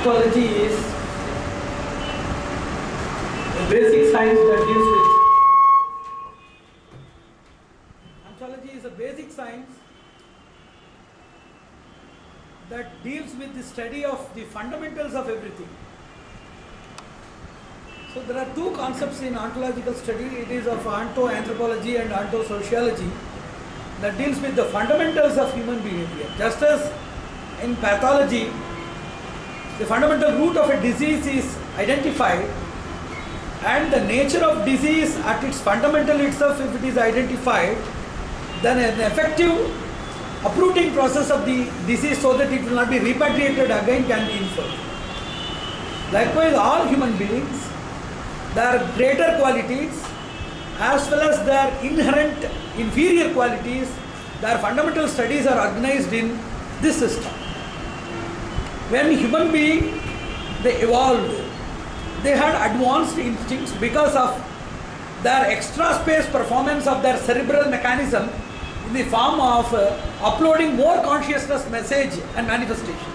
Ontology is a basic science that deals with. Ontology is a basic science that deals with the study of the fundamentals of everything. So there are two concepts in ontological study. It is of onto-anthropology and onto-sociology that deals with the fundamentals of human behavior. Just as in pathology, the fundamental root of a disease is identified, and the nature of disease at its fundamental itself, if it is identified, then an effective uprooting process of the disease so that it will not be repatriated again can be inferred. Likewise, all human beings, their greater qualities as well as their inherent inferior qualities, their fundamental studies are organized in this system. When human beings, they evolved, they had advanced instincts because of their extra space performance of their cerebral mechanism in the form of uploading more consciousness message and manifestation.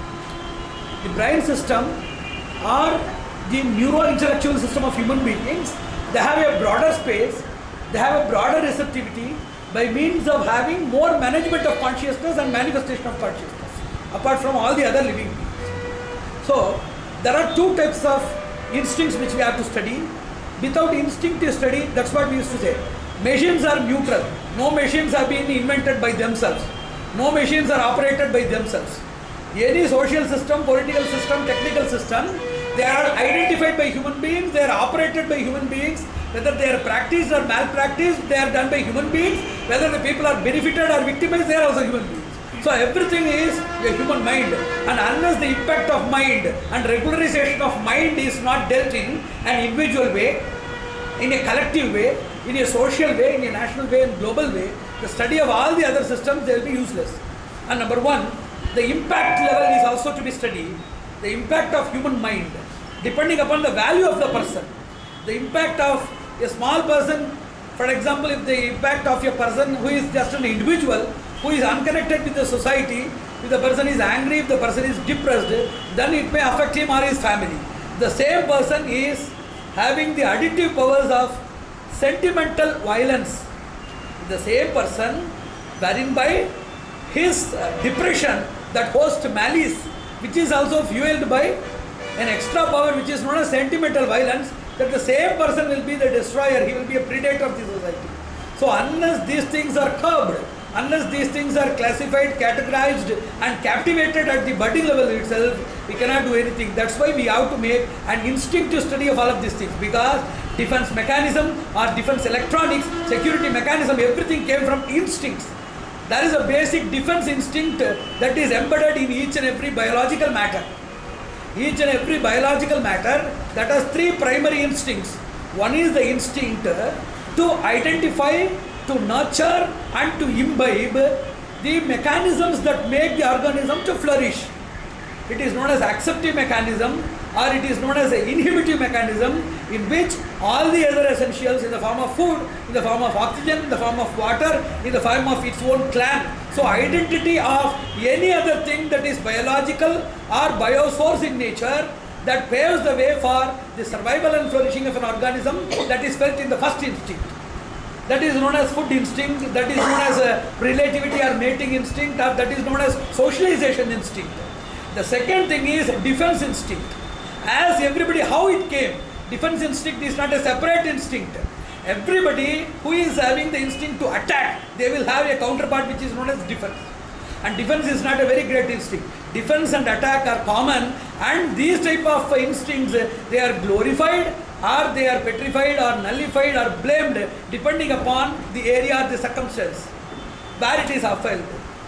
The brain system or the neuro-intellectual system of human beings, they have a broader space, they have a broader receptivity by means of having more management of consciousness and manifestation of consciousness, apart from all the other living beings. So, there are two types of instincts which we have to study. Without instinctive study, that's what we used to say. Machines are neutral. No machines have been invented by themselves. No machines are operated by themselves. Any social system, political system, technical system, they are identified by human beings, they are operated by human beings. Whether they are practiced or malpracticed, they are done by human beings. Whether the people are benefited or victimized, they are also human beings. So everything is a human mind, and unless the impact of mind and regularization of mind is not dealt in an individual way, in a collective way, in a social way, in a national way, and global way, the study of all the other systems, they will be useless. And number one, the impact level is also to be studied. The impact of human mind, depending upon the value of the person. The impact of a small person, for example, if the impact of a person who is just an individual, who is unconnected with the society, if the person is angry, if the person is depressed, then it may affect him or his family. The same person is having the additive powers of sentimental violence. The same person, wherein by his depression, that host malice, which is also fueled by an extra power which is known as sentimental violence, that the same person will be the destroyer, he will be a predator of the society. So unless these things are curbed, unless these things are classified, categorized and captivated at the body level itself, we cannot do anything. That's why we have to make an instinctive study of all of these things, because defense mechanism or defense electronics, security mechanism, everything came from instincts. There is a basic defense instinct that is embedded in each and every biological matter. Each and every biological matter that has three primary instincts. One is the instinct to identify, to nurture and to imbibe the mechanisms that make the organism to flourish. It is known as acceptive mechanism, or it is known as an inhibitive mechanism, in which all the other essentials in the form of food, in the form of oxygen, in the form of water, in the form of its own clan. So identity of any other thing that is biological or biosource in nature, that paves the way for the survival and flourishing of an organism, that is felt in the first instinct. That is known as food instinct, that is known as relativity or mating instinct, or that is known as socialization instinct. The second thing is defense instinct. As everybody, how it came, defense instinct is not a separate instinct. Everybody who is having the instinct to attack, they will have a counterpart which is known as defense. And defense is not a very great instinct. Defense and attack are common, and these type of instincts, they are glorified, or they are petrified or nullified or blamed depending upon the area or the circumstance where it is upheld.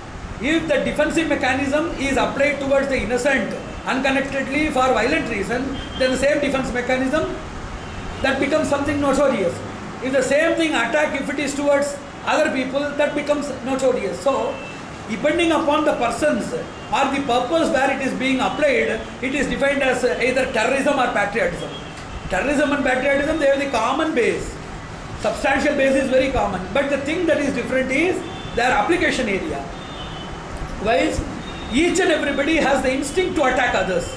If the defensive mechanism is applied towards the innocent unconnectedly for violent reason, then the same defense mechanism, that becomes something notorious. If the same thing attack, if it is towards other people, that becomes notorious. So depending upon the persons or the purpose where it is being applied, it is defined as either terrorism or patriotism. Terrorism and patriotism, they have the common base. Substantial base is very common. But the thing that is different is their application area. Whilst each and everybody has the instinct to attack others.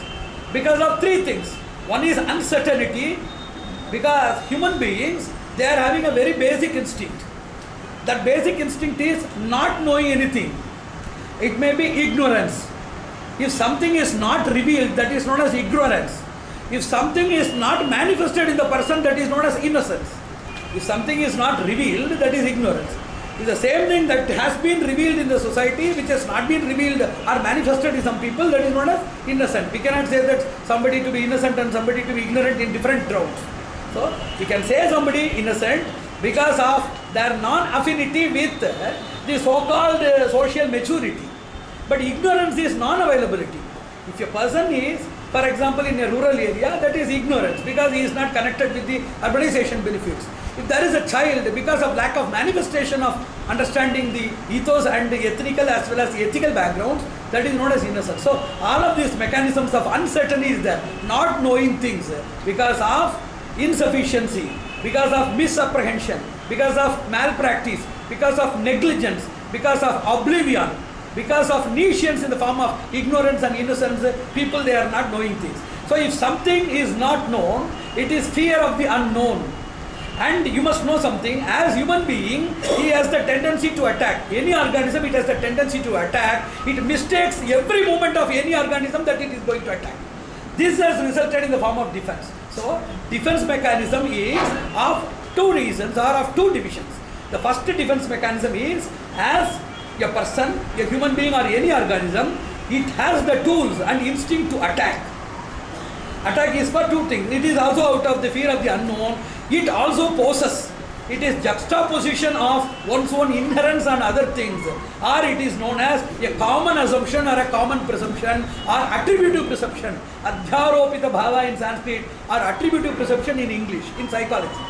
Because of three things. One is uncertainty, because human beings, they are having a very basic instinct. That basic instinct is not knowing anything. It may be ignorance. If something is not revealed, that is known as ignorance. If something is not manifested in the person, that is known as innocence. If something is not revealed, that is ignorance. It's the same thing that has been revealed in the society, which has not been revealed or manifested in some people, that is known as innocent. We cannot say that somebody to be innocent and somebody to be ignorant in different grounds. So, we can say somebody innocent because of their non-affinity with the so-called social maturity. But ignorance is non-availability. If a person is, for example, in a rural area, that is ignorance because he is not connected with the urbanization benefits. If there is a child, because of lack of manifestation of understanding the ethos and the ethnical as well as the ethical backgrounds, that is known as innocence. So, all of these mechanisms of uncertainty is there, not knowing things because of insufficiency, because of misapprehension, because of malpractice, because of negligence, because of oblivion, because of nescience in the form of ignorance and innocence, people, they are not knowing things. So if something is not known, it is fear of the unknown. And you must know something, as human being, he has the tendency to attack. Any organism, it has the tendency to attack. It mistakes every movement of any organism that it is going to attack. This has resulted in the form of defense. So, defense mechanism is of two reasons or of two divisions. The first defense mechanism is, as a person, a human being or any organism, it has the tools and instinct to attack. Attack is for two things. It is also out of the fear of the unknown. It also poses. It is juxtaposition of one's own inherence and other things, or it is known as a common assumption or a common presumption or attributive presumption. Adhyaropita bhava in Sanskrit or attributive presumption in English, in psychology.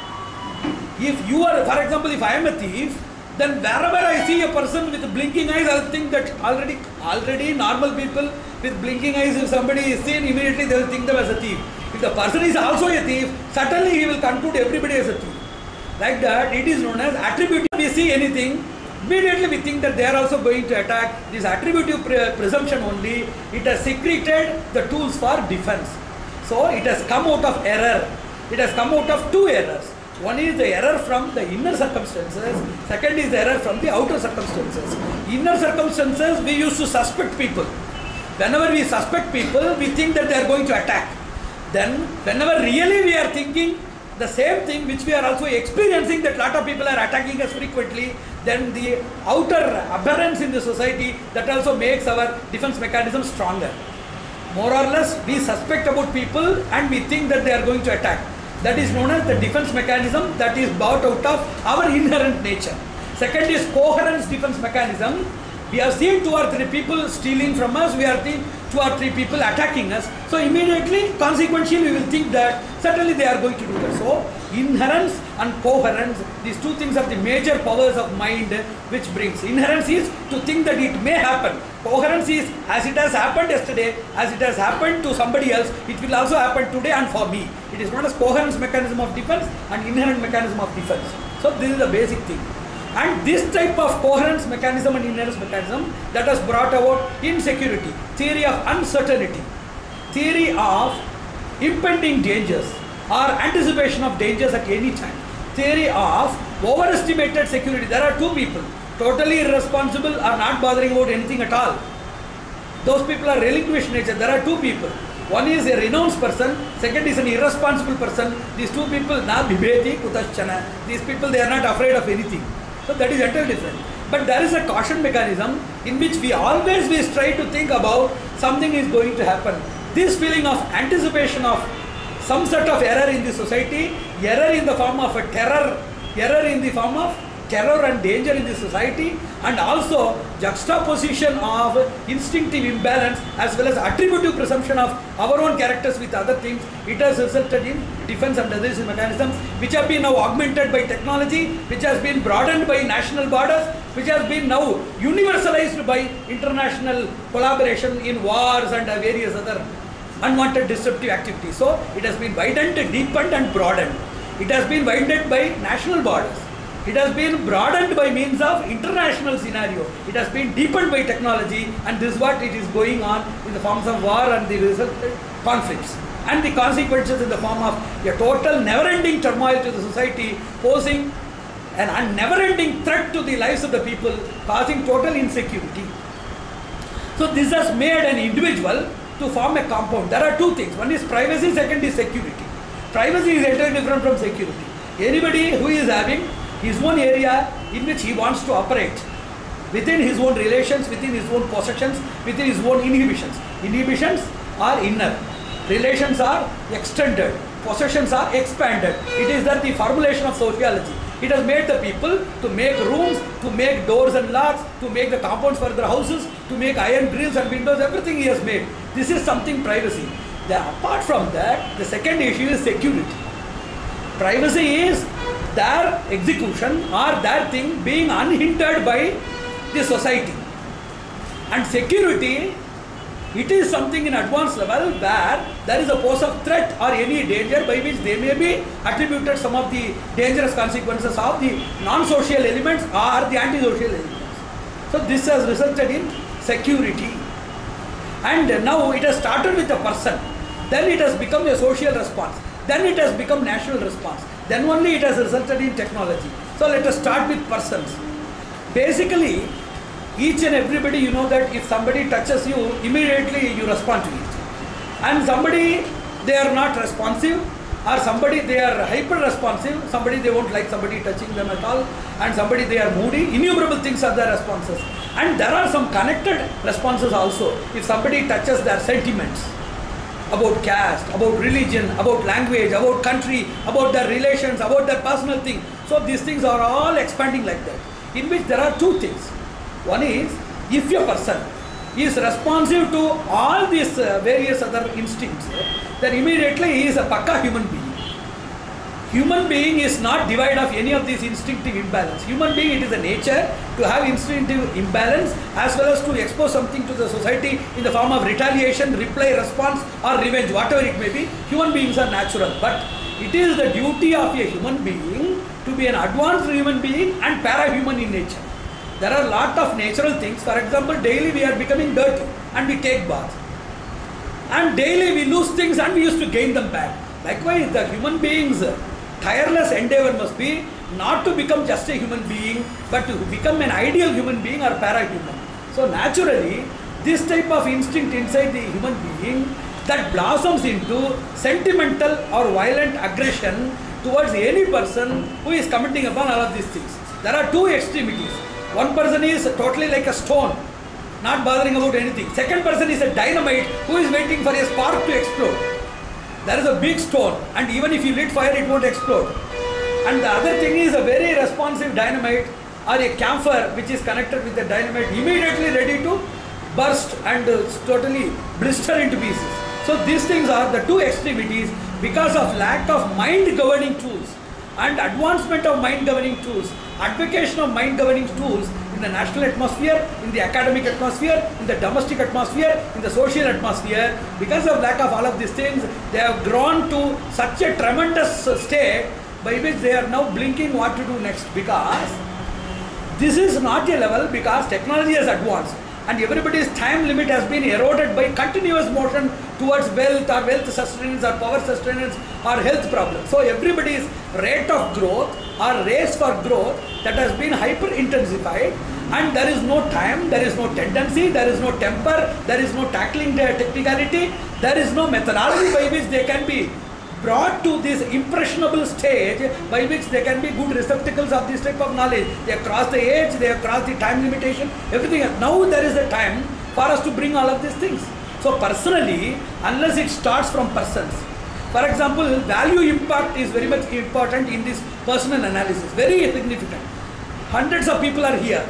If you are, for example, if I am a thief, then wherever I see a person with blinking eyes, I will think that already normal people with blinking eyes, if somebody is seen, immediately they will think them as a thief. If the person is also a thief, certainly he will conclude everybody as a thief. Like that, it is known as attributive. We see anything, immediately we think that they are also going to attack. This attributive presumption only, it has secreted the tools for defense. So, it has come out of error. It has come out of two errors. One is the error from the inner circumstances, second is the error from the outer circumstances. Inner circumstances, we used to suspect people. Whenever we suspect people, we think that they are going to attack. Then, whenever really we are thinking the same thing which we are also experiencing, that lot of people are attacking us frequently, then the outer aberrance in the society, that also makes our defense mechanism stronger. More or less, we suspect about people and we think that they are going to attack. That is known as the defense mechanism that is brought out of our inherent nature. Second is coherence defense mechanism. We have seen 2 or 3 people stealing from us, we have seen 2 or 3 people attacking us. So immediately, consequentially, we will think that certainly they are going to do that. So inherence and coherence, these two things are the major powers of mind which brings. Inherence is to think that it may happen. Coherence is as it has happened yesterday, as it has happened to somebody else, it will also happen today and for me. It is known as coherence mechanism of defense and inherent mechanism of defense. So this is the basic thing. And this type of coherence mechanism and inherence mechanism that has brought about insecurity, theory of uncertainty, theory of impending dangers or anticipation of dangers at any time, theory of overestimated security. There are 2 people, totally irresponsible or not bothering about anything at all. Those people are relinquished nature. There are 2 people. One is a renounced person, second is an irresponsible person. These 2 people, na bibheti kutaschana. These people, they are not afraid of anything. So that is entirely different. But there is a caution mechanism in which we always try to think about something is going to happen. This feeling of anticipation of some sort of error in the society, error in the form of a terror, error in the form of terror and danger in the society, and also juxtaposition of instinctive imbalance as well as attributive presumption of our own characters with other things, it has resulted in defense and other mechanisms which have been now augmented by technology, which has been broadened by national borders, which has been now universalized by international collaboration in wars and various other unwanted disruptive activities. So it has been widened, deepened and broadened. It has been widened by national borders. It has been broadened by means of international scenario. It has been deepened by technology, and this is what it is going on in the forms of war and the resultant conflicts. And the consequences in the form of a total never-ending turmoil to the society, posing a never-ending threat to the lives of the people, causing total insecurity. So this has made an individual to form a compound. There are two things. One is privacy, second is security. Privacy is entirely different from security. Anybody who is having his own area in which he wants to operate, within his own relations, within his own possessions, within his own inhibitions. Inhibitions are inner, relations are extended, possessions are expanded. It is that the formulation of sociology. It has made the people to make rooms, to make doors and locks, to make the compounds for their houses, to make iron grills and windows, everything he has made. This is something privacy. Apart from that, the second issue is security. Privacy is their execution or their thing being unhindered by the society. And security, it is something in advanced level where there is a pose of threat or any danger by which they may be attributed some of the dangerous consequences of the non-social elements or the anti-social elements. So this has resulted in security. And now it has started with a person. Then it has become a social response. Then it has become national response. Then only it has resulted in technology. So let us start with persons. Basically, each and everybody, you know that if somebody touches you, immediately you respond to it. And somebody, they are not responsive, or somebody they are hyper responsive, somebody they won't like somebody touching them at all, and somebody they are moody. Innumerable things are their responses. And there are some connected responses also. If somebody touches their sentiments about caste, about religion, about language, about country, about their relations, about their personal thing. So these things are all expanding like that, in which there are two things. One is, if a person is responsive to all these various other instincts, then immediately he is a pakka human being. Human being is not devoid of any of these instinctive imbalance. Human being, it is a nature to have instinctive imbalance as well as to expose something to the society in the form of retaliation, reply, response or revenge, whatever it may be. Human beings are natural, but it is the duty of a human being to be an advanced human being and para-human in nature. There are a lot of natural things. For example, daily we are becoming dirty and we take bath. And daily we lose things and we used to gain them back. Likewise, the human beings' tireless endeavor must be not to become just a human being, but to become an ideal human being or para-human. So naturally, this type of instinct inside the human being that blossoms into sentimental or violent aggression towards any person who is commenting upon all of these things. There are two extremities. One person is totally like a stone, not bothering about anything. Second person is a dynamite who is waiting for a spark to explode. There is a big stone and even if you lit fire, it won't explode. And the other thing is a very responsive dynamite or a camphor which is connected with the dynamite, immediately ready to burst and totally blister into pieces. So these things are the two extremities because of lack of mind governing tools and advancement of mind governing tools, advocation of mind governing tools in the national atmosphere, in the academic atmosphere, in the domestic atmosphere, in the social atmosphere. Because of lack of all of these things, they have grown to such a tremendous state by which they are now blinking what to do next, because this is not a level, because technology has advanced and everybody's time limit has been eroded by continuous motion towards wealth or wealth sustenance or power sustenance or health problems. So everybody's rate of growth or race for growth that has been hyper intensified, and there is no time, there is no tendency, there is no temper, there is no tackling the technicality, there is no methodology by which they can be brought to this impressionable stage by which they can be good receptacles of this type of knowledge. They have crossed the age, they have crossed the time limitation, everything. Now there is a time for us to bring all of these things. So personally, unless it starts from persons. For example, value impact is very much important in this personal analysis, very significant. Hundreds of people are here.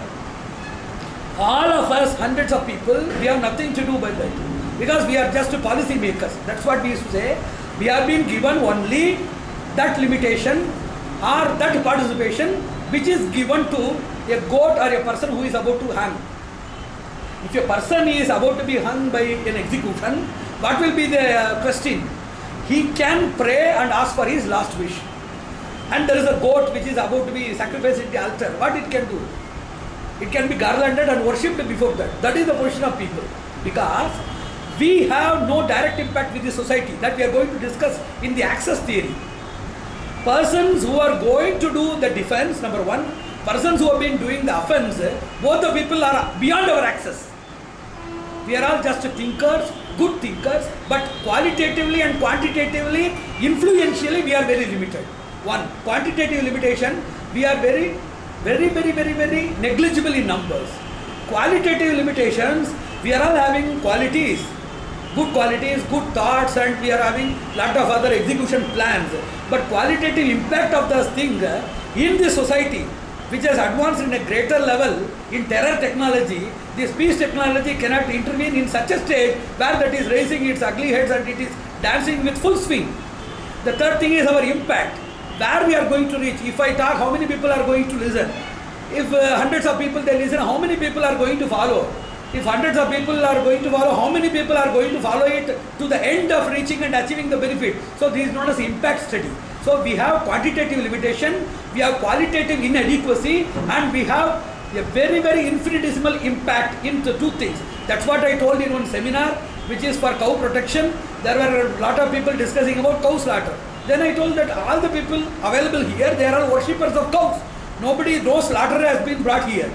All of us, hundreds of people, we have nothing to do with that, because we are just policy makers. That's what we used to say. We have been given only that limitation or that participation which is given to a goat or a person who is about to hang. If a person is about to be hung by an execution, what will be the question? He can pray and ask for his last wish. and there is a goat which is about to be sacrificed in the altar, what it can do? It can be garlanded and worshipped before that. That is the position of people. Because we have no direct impact with the society, that we are going to discuss in the access theory. Persons who are going to do the defense, number one, persons who have been doing the offense, both the people are beyond our access. We are all just thinkers, good thinkers, but qualitatively and quantitatively, influentially, we are very limited. One, quantitative limitation, we are very negligible in numbers. Qualitative limitations, we are all having qualities, good thoughts, and we are having lot of other execution plans. But qualitative impact of this thing in the society, which has advanced in a greater level in terror technology, this peace technology cannot intervene in such a stage where that is raising its ugly heads and it is dancing with full swing. The third thing is our impact, where we are going to reach. If I talk, how many people are going to listen? If hundreds of people they listen, how many people are going to follow? If hundreds of people are going to follow, how many people are going to follow it to the end of reaching and achieving the benefit? So this is known as impact study. So we have quantitative limitation, we have qualitative inadequacy, and we have a very infinitesimal impact into two things. That's what I told in one seminar, which is for cow protection. There were a lot of people discussing about cow slaughter. Then I told that all the people available here, they are all worshippers of cows. No slaughter has been brought here.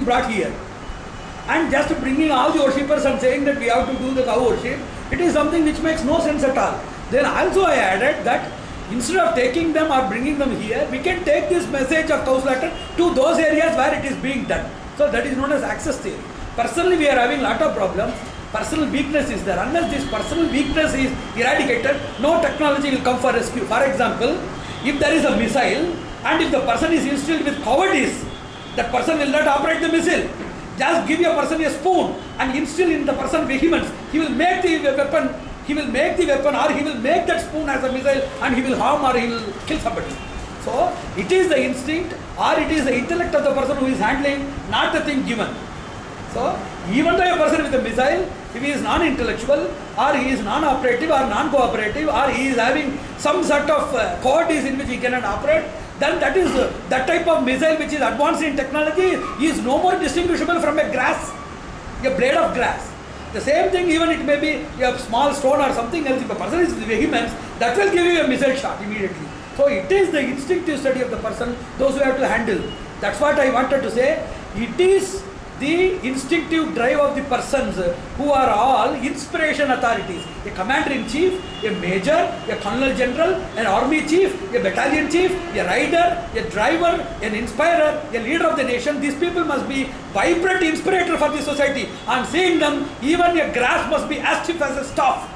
And just bringing all the worshippers and saying that we have to do the cow worship, it is something which makes no sense at all. Then also I added that instead of taking them or bringing them here, we can take this message of cow slaughter to those areas where it is being done. So that is known as access theory. Personally, we are having lot of problems. Personal weakness is there. Unless this personal weakness is eradicated, no technology will come for rescue. For example, if there is a missile and if the person is instilled with cowardice, that person will not operate the missile. Just give a person a spoon and instill in the person vehemence. He will make the weapon, or he will make that spoon as a missile and he will harm or he will kill somebody. So it is the instinct or it is the intellect of the person who is handling, not the thing given. So even though a person with a missile, if he is non-intellectual or he is non-operative or non-cooperative or he is having some sort of cowardice in which he cannot operate, then that is that type of missile which is advanced in technology is no more distinguishable from a blade of grass. The same thing, even it may be a small stone or something else. If a person is with vehemence, that will give you a missile shot immediately. So it is the instinctive study of the person, those who have to handle. That's what I wanted to say. It is the instinctive drive of the persons who are all inspiration authorities. A commander-in-chief, a major, a colonel general, an army chief, a battalion chief, a rider, a driver, an inspirer, a leader of the nation. These people must be vibrant inspirator for the society. On seeing them, even a grass must be as stiff as a staff.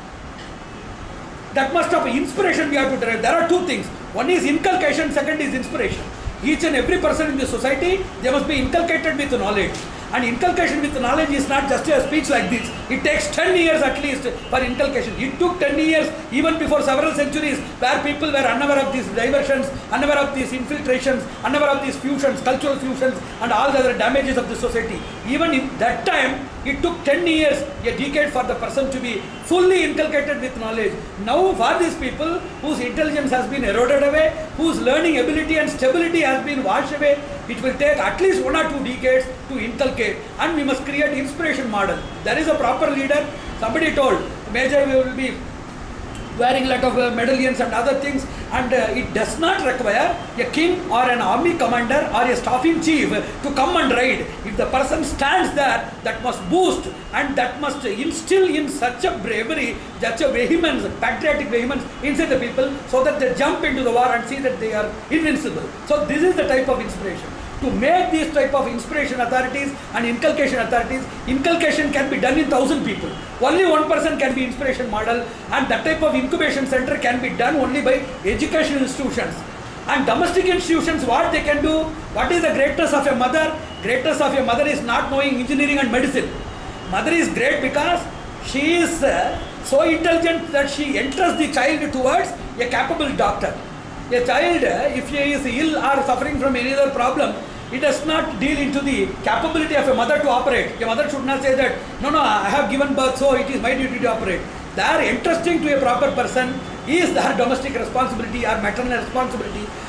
That must have inspiration we have to drive. There are two things. One is inculcation, second is inspiration. Each and every person in the society, they must be inculcated with knowledge. And inculcation with knowledge is not just a speech like this. It takes 10 years at least for inculcation. It took 10 years even before several centuries where people were unaware of these diversions, unaware of these infiltrations, unaware of these fusions, cultural fusions and all the other damages of the society. Even in that time, it took 10 years, a decade for the person to be fully inculcated with knowledge. Now for these people whose intelligence has been eroded away, whose learning ability and stability has been washed away, it will take at least 1 or 2 decades to inculcate, and we must create inspiration model. There is a proper leader. Somebody told, Major, we will be wearing a lot of medallions and other things, and it does not require a king or an army commander or a staffing chief to come and ride. If the person stands there, that must boost and that must instill in such a bravery, such a vehemence, patriotic vehemence inside the people, so that they jump into the war and see that they are invincible. So this is the type of inspiration. To make these type of inspiration authorities and inculcation authorities, inculcation can be done in 1,000 people. Only one person can be inspiration model, and that type of incubation center can be done only by educational institutions. And domestic institutions, what they can do, what is the greatness of a mother? Greatness of a mother is not knowing engineering and medicine. Mother is great because she is so intelligent that she enters the child towards a capable doctor. A child, if he is ill or suffering from any other problem, it does not deal into the capability of a mother to operate. A mother should not say that, no, I have given birth, so it is my duty to operate. Their entrusting to a proper person is their domestic responsibility or maternal responsibility,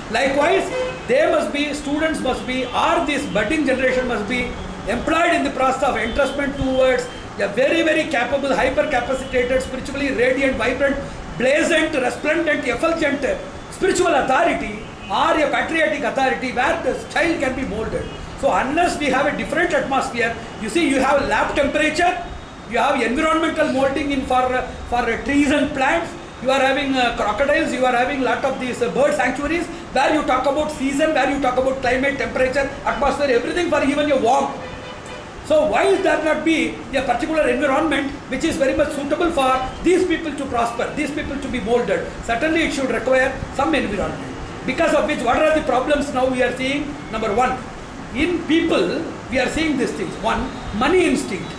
Likewise, they must be, students must be, or this budding generation must be employed in the process of entrustment towards a very, very capable, hyper-capacitated, spiritually radiant, vibrant, blazant, resplendent, effulgent spiritual authority or a patriotic authority where the child can be molded. So unless we have a different atmosphere, you see, you have lab temperature, you have environmental molding in for trees and plants, you are having crocodiles, you are having lot of these bird sanctuaries where you talk about season, where you talk about climate, temperature, atmosphere, everything for even your warmth. So why is there not be a particular environment which is very much suitable for these people to prosper, these people to be molded? Certainly it should require some environment. Because of which, what are the problems now we are seeing? Number one, in people we are seeing these things. One, money instinct.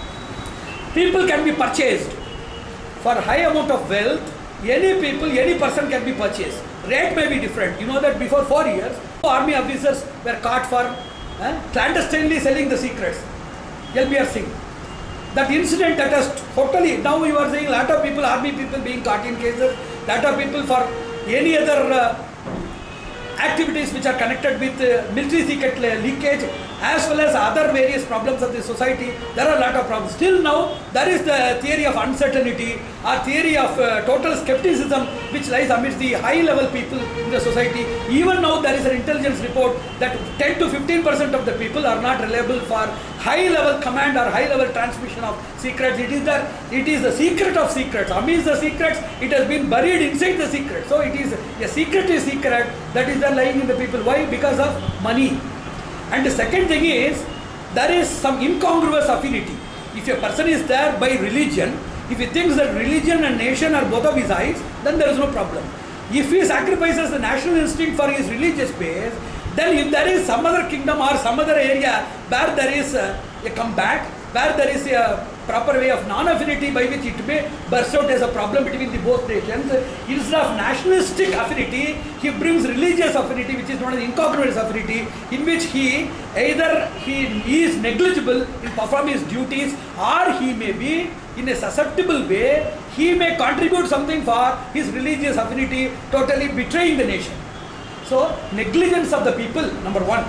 People can be purchased. For high amount of wealth, any people, any person can be purchased. Rate may be different. You know that before 4 years, army officers were caught for clandestinely selling the secrets. LBR Singh. That incident that has totally, now you are saying lot of people, army people being caught in cases, lot of people for any other activities which are connected with military secret leakage, as well as other various problems of the society. There are a lot of problems. Still now, there is the theory of uncertainty or theory of total skepticism which lies amidst the high level people in the society. Even now there is an intelligence report that 10 to 15% of the people are not reliable for high level command or high level transmission of secrets. It is the secret of secrets. Amidst the secrets, it has been buried inside the secret. So it is a secret that is there lying in the people. Why? Because of money. And the second thing is, there is some incongruous affinity. If a person is there by religion, if he thinks that religion and nation are both of his eyes, then there is no problem. If he sacrifices the national instinct for his religious base, then if there is some other kingdom or some other area where there is a comeback, where there is a proper way of non-affinity by which it may burst out as a problem between the both nations, instead of nationalistic affinity, he brings religious affinity, which is known as incongruous affinity, in which he is negligible in performing his duties, or he may be in a susceptible way, he may contribute something for his religious affinity, totally betraying the nation. So, negligence of the people, number one.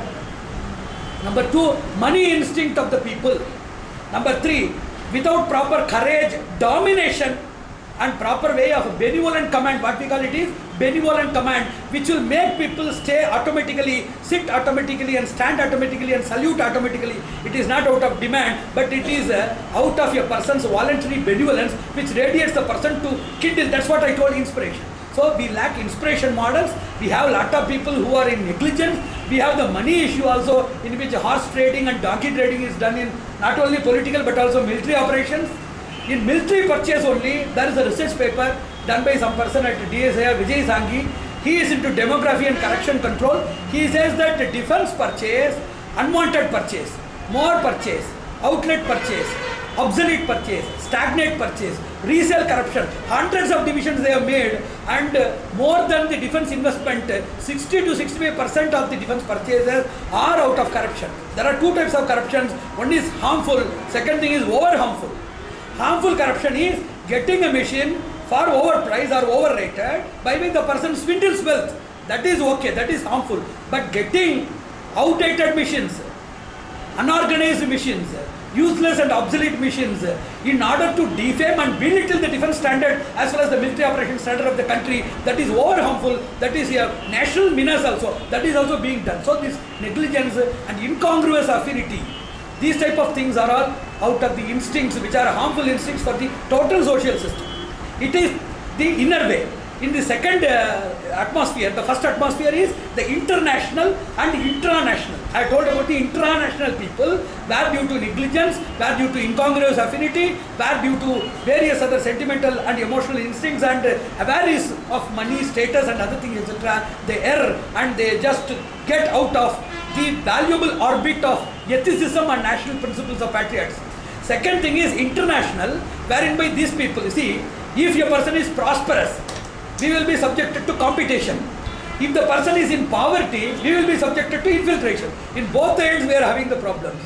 Number two, money instinct of the people. Number three, without proper courage, domination and proper way of benevolent command, what we call it is benevolent command, which will make people stay automatically, sit automatically and stand automatically and salute automatically. It is not out of demand, but it is out of a person's voluntary benevolence which radiates the person to kindle. That's what I told, inspiration. So we lack inspiration models. We have a lot of people who are in negligence. We have the money issue also, in which horse trading and donkey trading is done in not only political but also military operations. In military purchase only, there is a research paper done by some person at DSIR, Vijay Sanghi. He is into demography and corruption control. He says that the defense purchase, unwanted purchase, more purchase, outlet purchase, obsolete purchase, stagnant purchase, resale corruption, hundreds of divisions they have made, and more than the defense investment, 60 to 65% of the defense purchases are out of corruption. There are two types of corruptions. One is harmful, second thing is over harmful. Harmful corruption is getting a machine for overpriced or overrated by which the person swindles wealth. That is okay, that is harmful. But getting outdated machines, unorganized machines, useless and obsolete machines, in order to defame and belittle the defense standard as well as the military operation standard of the country, that is over harmful. That is a national menace also. That is also being done. So this negligence and incongruous affinity, these type of things are all out of the instincts which are harmful instincts for the total social system. It is the inner way. In the second atmosphere, the first atmosphere is the international and intranational. I told about the intranational people, where due to negligence, where due to incongruous affinity, where due to various other sentimental and emotional instincts and awareness of money, status and other things, etc., they err and they just get out of the valuable orbit of ethicism and national principles of patriotism. Second thing is international, wherein by these people, you see, if a person is prosperous, we will be subjected to competition. If the person is in poverty, we will be subjected to infiltration. In both ends, we are having the problems.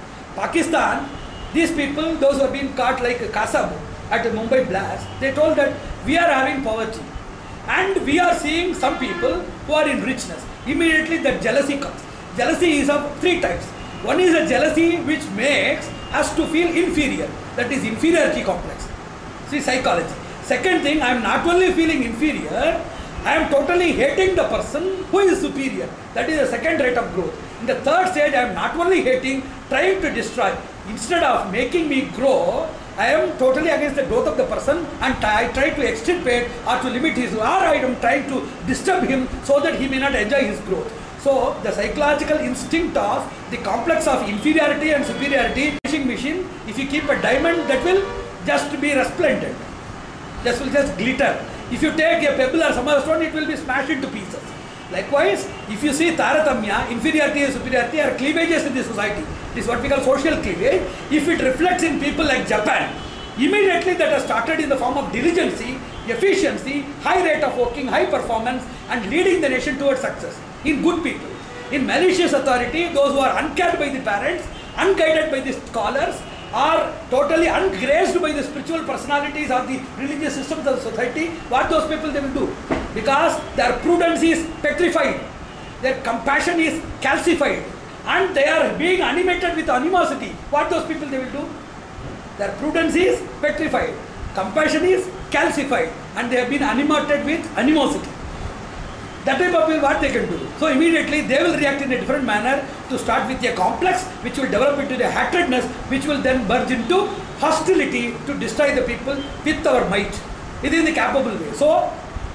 Pakistan, these people, those who have been caught like Kasab at Mumbai blast, they told that we are having poverty. And we are seeing some people who are in richness. Immediately that jealousy comes. Jealousy is of three types. One is a jealousy which makes us to feel inferior. That is inferiority complex. See, psychology. Second thing, I am not only feeling inferior, I am totally hating the person who is superior. That is the second rate of growth. In the third stage, I am not only hating, trying to destroy. Instead of making me grow, I am totally against the growth of the person and I try to extirpate or to limit his, or I am trying to disturb him so that he may not enjoy his growth. So the psychological instinct of the complex of inferiority and superiority, washing machine, if you keep a diamond, that will just be resplendent. That will just glitter. If you take a pebble or some other stone, it will be smashed into pieces. Likewise, if you see Taratamya, inferiority and superiority are cleavages in the society. This is what we call social cleavage. If it reflects in people like Japan, immediately that has started in the form of diligence, efficiency, high rate of working, high performance and leading the nation towards success in good people. In malicious authority, those who are uncared by the parents, unguided by the scholars, are totally ungraced by the spiritual personalities or the religious systems of the society, what those people they will do? Because their prudence is petrified, their compassion is calcified, and they are being animated with animosity. What those people they will do? Their prudence is petrified, compassion is calcified, and they have been animated with animosity. That type of people, what they can do? So immediately they will react in a different manner to start with a complex which will develop into the hatredness which will then merge into hostility to destroy the people with our might. It is the capable way. So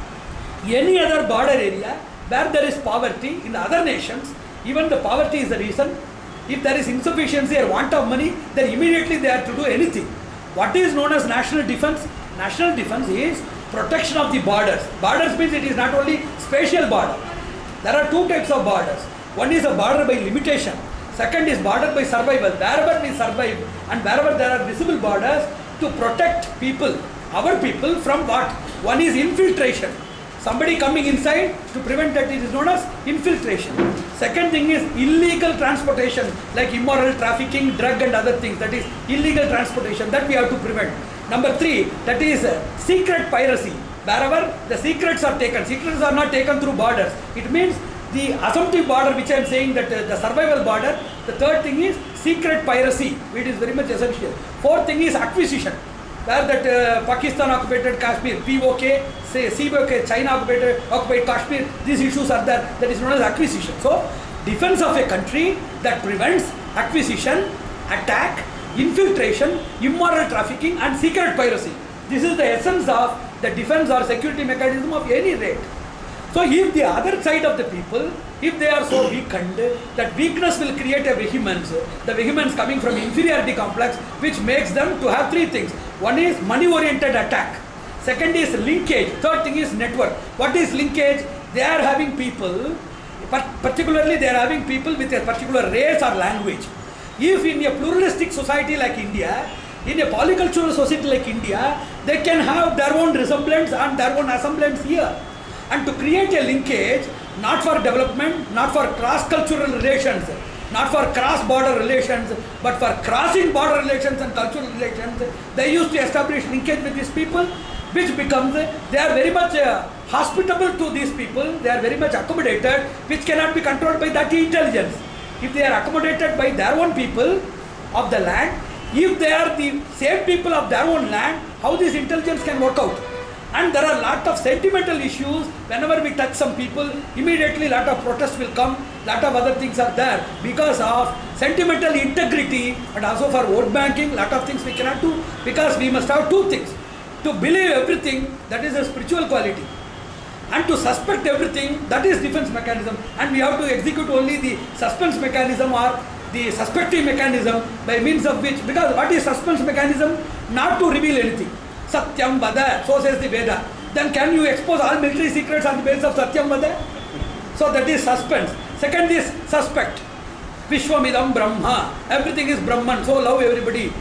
any other border area where there is poverty in other nations, even the poverty is the reason. If there is insufficiency or want of money, then immediately they have to do anything. What is known as national defense? National defense is protection of the borders. Borders means it is not only spatial border. There are two types of borders. One is a border by limitation. Second is border by survival. Wherever we survive and wherever there are visible borders, to protect people, our people from what? One is infiltration. Somebody coming inside, to prevent that, it is known as infiltration. Second thing is illegal transportation, like immoral trafficking, drug and other things. That is illegal transportation, that we have to prevent. Number three, that is secret piracy. Wherever the secrets are taken, secrets are not taken through borders. It means the assumptive border, which I am saying that the survival border. The third thing is secret piracy, which is very much essential. Fourth thing is acquisition, where that Pakistan occupied Kashmir, POK, say CBOK, China occupied Kashmir, these issues are there, that is known as acquisition. So, defense of a country that prevents acquisition, attack, infiltration, immoral trafficking and secret piracy. This is the essence of the defense or security mechanism of any rate. So if the other side of the people, if they are so weakened, that weakness will create a vehemence. The vehemence coming from inferiority complex, which makes them to have three things. One is money oriented attack. Second is linkage. Third thing is network. What is linkage? They are having people, particularly they are having people with a particular race or language. If in a pluralistic society like India, in a polycultural society like India, they can have their own resemblance and their own assemblance here. And to create a linkage, not for development, not for cross-cultural relations, not for cross-border relations, but for crossing border relations and cultural relations, they used to establish linkage with these people, which becomes, they are very much hospitable to these people, they are very much accommodated, which cannot be controlled by that intelligence. If they are accommodated by their own people of the land, if they are the same people of their own land, how this intelligence can work out? And there are a lot of sentimental issues. Whenever we touch some people, immediately a lot of protests will come, lot of other things are there because of sentimental integrity, and also for vote banking, lot of things we cannot do because we must have two things. To believe everything, that is a spiritual quality. And to suspect everything, that is defense mechanism. And we have to execute only the suspense mechanism or the suspecting mechanism by means of which, because what is suspense mechanism? Not to reveal anything. Satyam Vada, so says the Veda. Then can you expose all military secrets on the basis of Satyam Vada? So that is suspense. Second is suspect. Vishwamidam Brahma. Everything is Brahman, so love everybody.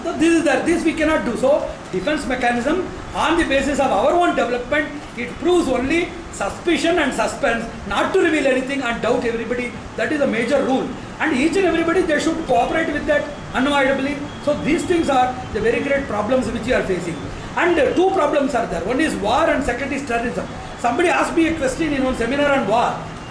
So this is that. This we cannot do. So defense mechanism on the basis of our own development, it proves only suspicion and suspense, not to reveal anything and doubt everybody. That is a major rule. And each and everybody, they should cooperate with that unavoidably. So these things are the very great problems which we are facing. And two problems are there. One is war and second is terrorism. Somebody asked me a question in one seminar on war.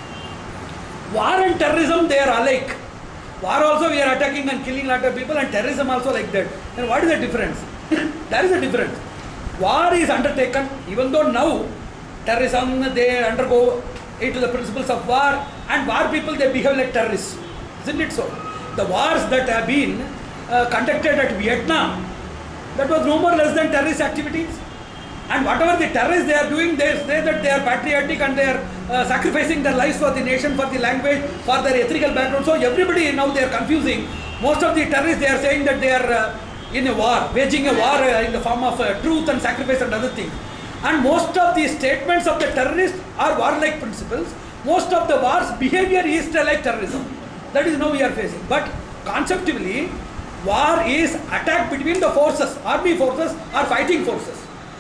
War and terrorism, they are alike. War also we are attacking and killing a lot of people, and terrorism also like that. Then what is the difference? There is a difference. War is undertaken, even though now terrorism, they undergo into the principles of war, and war people, they behave like terrorists. Isn't it so? The wars that have been conducted at Vietnam, that was no more less than terrorist activities. And whatever the terrorists they are doing, they say that they are patriotic and they are sacrificing their lives for the nation, for the language, for their ethnical background. So everybody now they are confusing. Most of the terrorists, they are saying that they are in a war, waging a war in the form of truth and sacrifice and other things. And most of the statements of the terrorists are warlike principles. Most of the war's behavior is like terrorism. That is now we are facing. But conceptually, war is attack between the forces, army forces or fighting forces.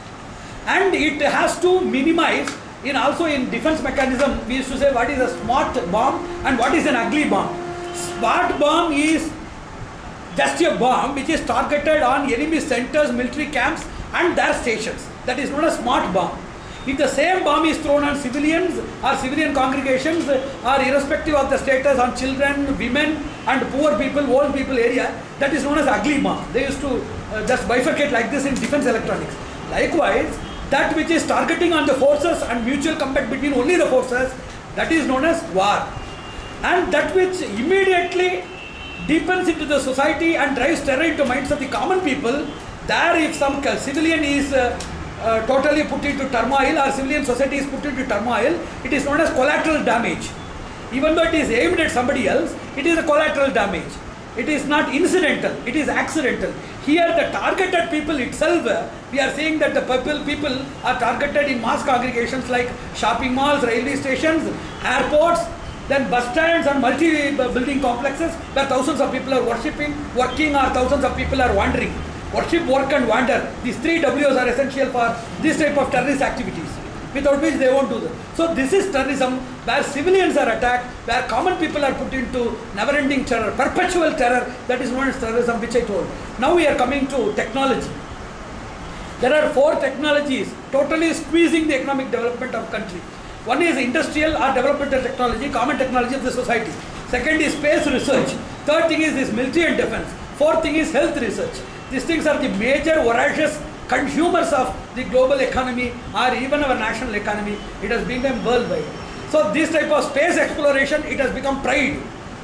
And it has to minimize, also in defense mechanism, we used to say what is a smart bomb and what is an ugly bomb. Smart bomb is just a bomb which is targeted on enemy centers, military camps and their stations. That is not a smart bomb. If the same bomb is thrown on civilians or civilian congregations or irrespective of the status on children, women and poor people, old people area, that is known as ugly bomb. They used to just bifurcate like this in defense electronics. Likewise, that which is targeting on the forces and mutual combat between only the forces, that is known as war. And that which immediately deepens into the society and drives terror into minds of the common people, there if some civilian is totally put into turmoil or civilian society is put into turmoil, it is known as collateral damage. Even though it is aimed at somebody else, it is a collateral damage. It is not incidental, it is accidental. Here the targeted people itself, we are saying that the people are targeted in mass congregations like shopping malls, railway stations, airports, then bus stands and multi-building complexes where thousands of people are worshipping, working, or thousands of people are wandering. Worship, work and wander. These three W's are essential for this type of terrorist activities, without which they won't do that. So this is terrorism where civilians are attacked, where common people are put into never-ending terror, perpetual terror. That is known as terrorism, which I told. Now we are coming to technology. There are 4 technologies totally squeezing the economic development of country. One is industrial or developmental technology, common technology of the society. Second is space research. Third thing is this military and defense. Fourth thing is health research. These things are the major voracious consumers of the global economy or even our national economy. It has become worldwide. So this type of space exploration, it has become pride.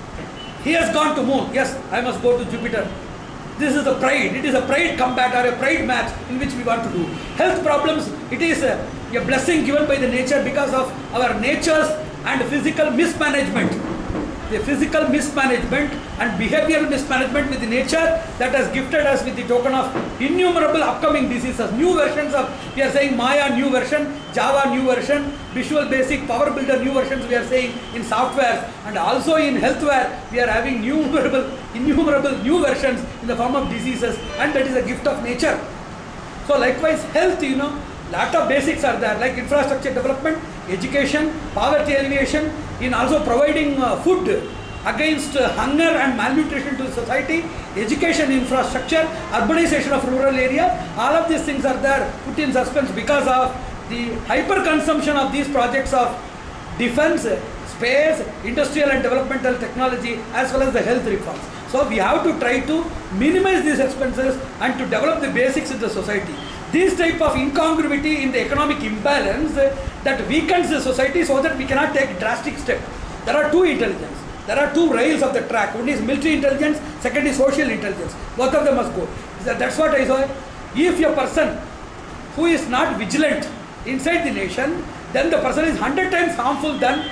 He has gone to moon. Yes, I must go to Jupiter. This is the pride. It is a pride combat or a pride match in which we want to do. Health problems, it is a blessing given by the nature because of our nature's and physical mismanagement. The physical mismanagement and behavioral mismanagement with the nature that has gifted us with the token of innumerable upcoming diseases. New versions of, we are saying Maya new version, Java new version, Visual Basic, Power Builder new versions we are saying in software, and also in healthware we are having innumerable new versions in the form of diseases, and that is a gift of nature. So likewise health, lot of basics are there like infrastructure development, education, poverty alleviation, in also providing food against hunger and malnutrition to the society, education infrastructure, urbanization of rural area. All of these things are there put in suspense because of the hyper consumption of these projects of defense, space, industrial and developmental technology, as well as the health reforms. So we have to try to minimize these expenses and to develop the basics in the society. This type of incongruity in the economic imbalance that weakens the society so that we cannot take drastic steps. There are two intelligence. There are two rails of the track. One is military intelligence, second is social intelligence. Both of them must go. That's what I saw. If a person who is not vigilant inside the nation, then the person is 100 times harmful than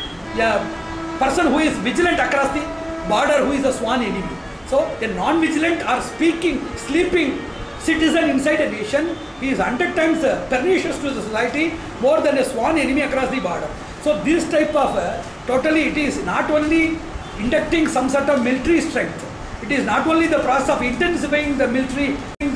a person who is vigilant across the border, who is a sworn enemy. So a non-vigilant or sleeping citizen inside a nation, he is 100 times pernicious to the society more than a sworn enemy across the border. So this type of totally, it is not only inducting some sort of military strength, It is not only the process of intensifying the military,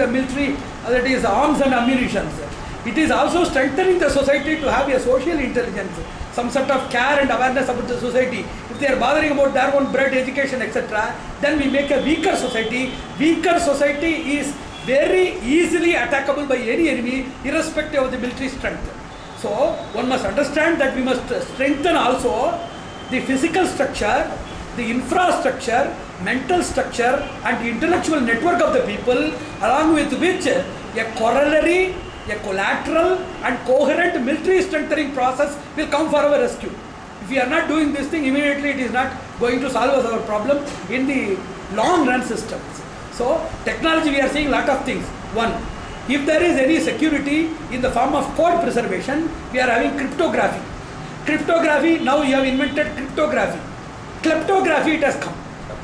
that is arms and ammunition. It is also strengthening the society to have a social intelligence, some sort of care and awareness about the society. If they are bothering about their own bread, education, etc., then we make a weaker society. Weaker society is very easily attackable by any enemy, irrespective of the military strength. So one must understand that we must strengthen also the physical structure, the infrastructure, mental structure and the intellectual network of the people, along with which a corollary, a collateral and coherent military strengthening process will come for our rescue. If we are not doing this thing, immediately it is not going to solve us our problem in the long run systems. So technology, we are seeing a lot of things. One, if there is any security in the form of code preservation, we are having cryptography. Cryptography, now you have invented cryptography. Kleptography, it has come.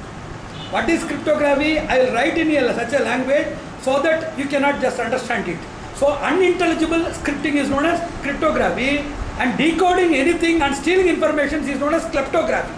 What is cryptography? I will write in such a language so that you cannot just understand it. So unintelligible scripting is known as cryptography, and decoding anything and stealing information is known as kleptography.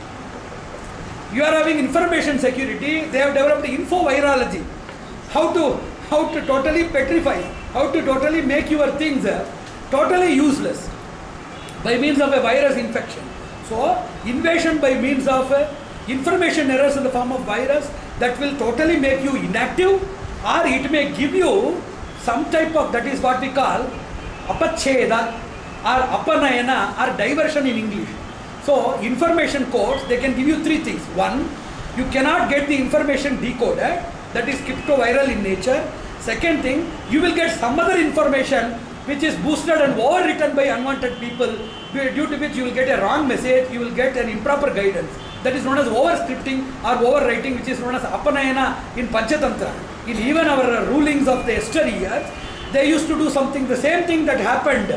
You are having information security. They have developed info-virology. How to totally petrify, how to totally make your things totally useless by means of a virus infection. So invasion by means of information errors in the form of virus, that will totally make you inactive, or it may give you some type of, that is what we call apacheda or apanayana or diversion in English. So information codes, they can give you three things. One, you cannot get the information decoded, that is cryptoviral in nature. Second thing, you will get some other information which is boosted and overwritten by unwanted people, due to which you will get a wrong message, you will get an improper guidance. That is known as overscripting or overwriting, which is known as apanayana in Panchatantra. In even our rulings of the Esther years, they used to do something, the same thing that happened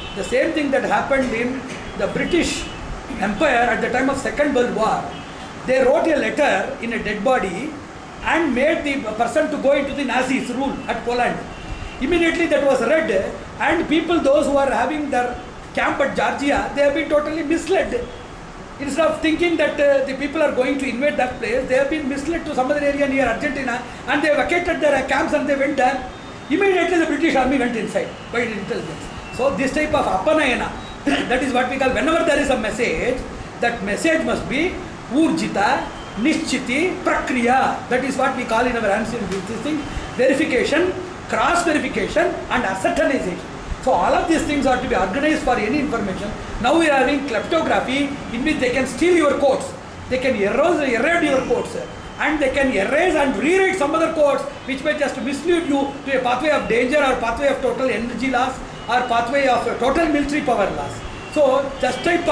in the British Empire at the time of Second World War. They wrote a letter in a dead body and made the person to go into the Nazis' rule at Poland. Immediately that was read, and people, those who are having their camp at Georgia, they have been totally misled. Instead of thinking that the people are going to invade that place, they have been misled to some other area near Argentina, and they vacated their camps and they went there. Immediately the British army went inside by intelligence. So this type of apanayana, that is what we call, whenever there is a message, that message must be urjita, nishchiti, prakriya. That is what we call in our ancient thing, verification, cross verification and ascertainization. So all of these things are to be organized for any information. Now we are having kleptography, in which they can steal your codes, they can erode your codes, and they can erase and rewrite some other codes which may just mislead you to a pathway of danger or pathway of total energy loss or pathway of total military power loss. So this type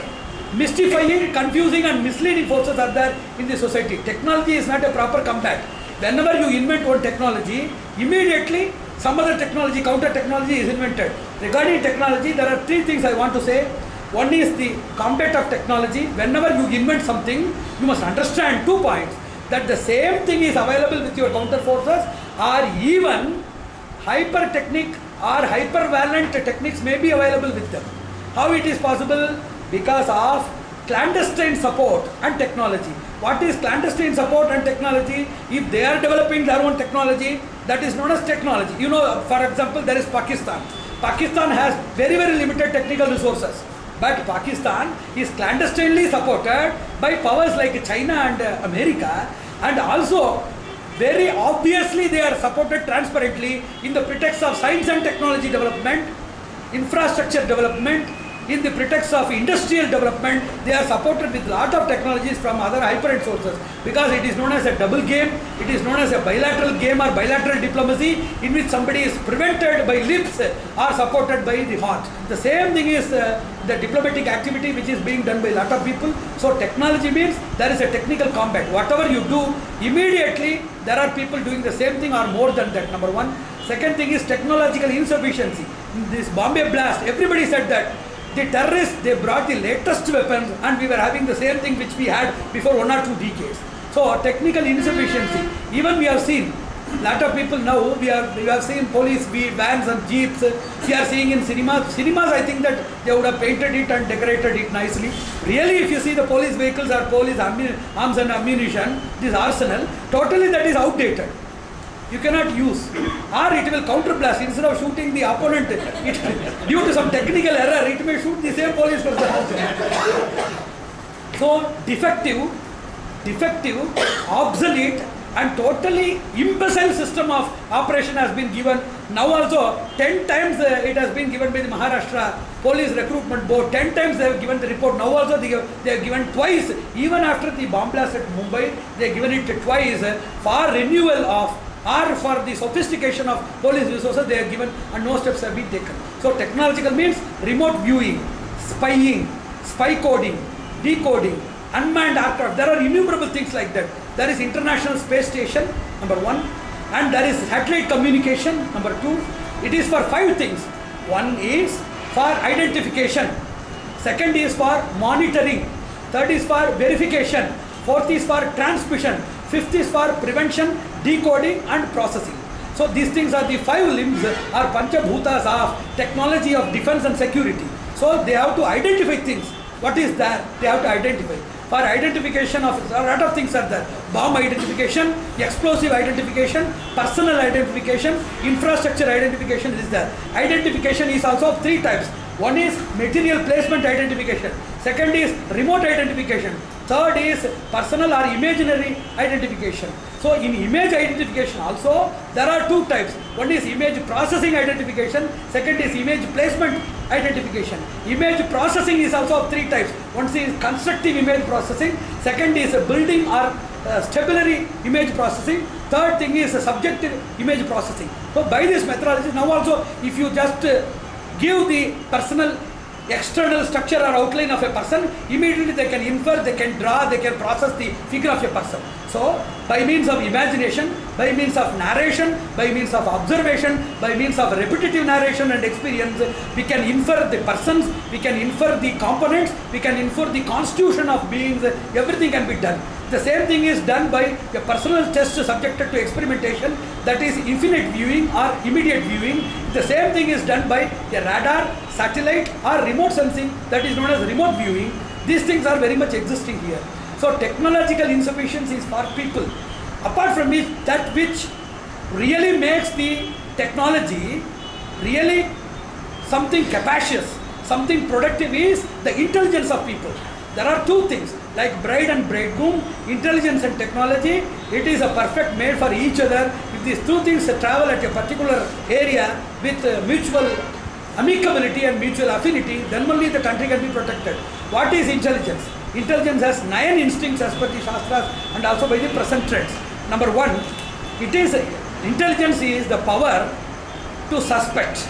of mystifying, confusing and misleading forces are there in the society. Technology is not a proper combat. Whenever you invent one technology, immediately some other technology, counter technology is invented. Regarding technology, there are three things I want to say. One is the combat of technology. Whenever you invent something, you must understand 2 points. That the same thing is available with your counter forces, or even hyper technique or hypervalent techniques may be available with them. How it is possible? Because of clandestine support and technology. What is clandestine support and technology? If they are developing their own technology, that is known as technology. You know, for example, there is Pakistan. Pakistan has very, very limited technical resources. But Pakistan is clandestinely supported by powers like China and America, and also very obviously they are supported transparently in the pretext of science and technology development, infrastructure development, in the pretext of industrial development. They are supported with lot of technologies from other hyper sources, because it is known as a double game, it is known as a bilateral game or bilateral diplomacy, in which somebody is prevented by lips or supported by the heart. The same thing is the diplomatic activity which is being done by a lot of people. So technology means there is a technical combat. Whatever you do, immediately there are people doing the same thing or more than that, number one. Second thing is technological insufficiency. In this Bombay blast, everybody said that the terrorists, they brought the latest weapons, and we were having the same thing which we had before 1 or 2 decades. So technical insufficiency. Even we have seen Lot of people now, we have seen police vans and jeeps, we are seeing in cinemas. Cinemas, I think that they would have painted it and decorated it nicely. Really, if you see the police vehicles or police arms and ammunition, this arsenal, totally that is outdated. You cannot use, or it will counterblast. Instead of shooting the opponent, due to some technical error, it may shoot the same police person also. So defective, obsolete, and totally imbecile system of operation has been given. Now also 10 times it has been given by the Maharashtra Police Recruitment Board. 10 times they have given the report. Now also they have given twice. Even after the bomb blast at Mumbai, they have given it twice for renewal of or for the sophistication of police resources they have given, and no steps have been taken. So technological means remote viewing, spying, spy coding, decoding, unmanned aircraft. There are innumerable things like that. There is International Space Station, number 1, and there is satellite communication, number 2. It is for 5 things. 1 is for identification, 2nd is for monitoring, 3rd is for verification, 4th is for transmission, 5th is for prevention, decoding and processing. So these things are the 5 limbs or Panchabhutas of technology of defense and security. So they have to identify things. What is there? They have to identify. For identification of a lot of things are there. Bomb identification, explosive identification, personal identification, infrastructure identification is there. Identification is also of 3 types. 1 is material placement identification. 2nd is remote identification. 3rd is personal or imaginary identification. So in image identification also there are 2 types. 1 is image processing identification. 2nd is image placement identification. Image processing is also of 3 types. 1 is constructive image processing. 2nd is building or stability image processing. 3rd thing is subjective image processing. So by this methodology, now also if you just give the personal external structure or outline of a person, immediately they can infer, they can draw, they can process the figure of a person. So by means of imagination, by means of narration, by means of observation, by means of repetitive narration and experience, we can infer the persons, we can infer the components, we can infer the constitution of beings, everything can be done. The same thing is done by a personal test subjected to experimentation, that is infinite viewing or immediate viewing. The same thing is done by a radar, satellite or remote sensing, that is known as remote viewing. These things are very much existing here. So technological insufficiency is for people. Apart from it, that which really makes the technology really something capacious, something productive is the intelligence of people. There are 2 things like bride and bridegroom, intelligence and technology. It is a perfect mate for each other. If these 2 things travel at a particular area with mutual amicability and mutual affinity, then only the country can be protected. What is intelligence? Intelligence has 9 instincts as per the Shastras and also by the present trends. Number 1, it is intelligence is the power to suspect,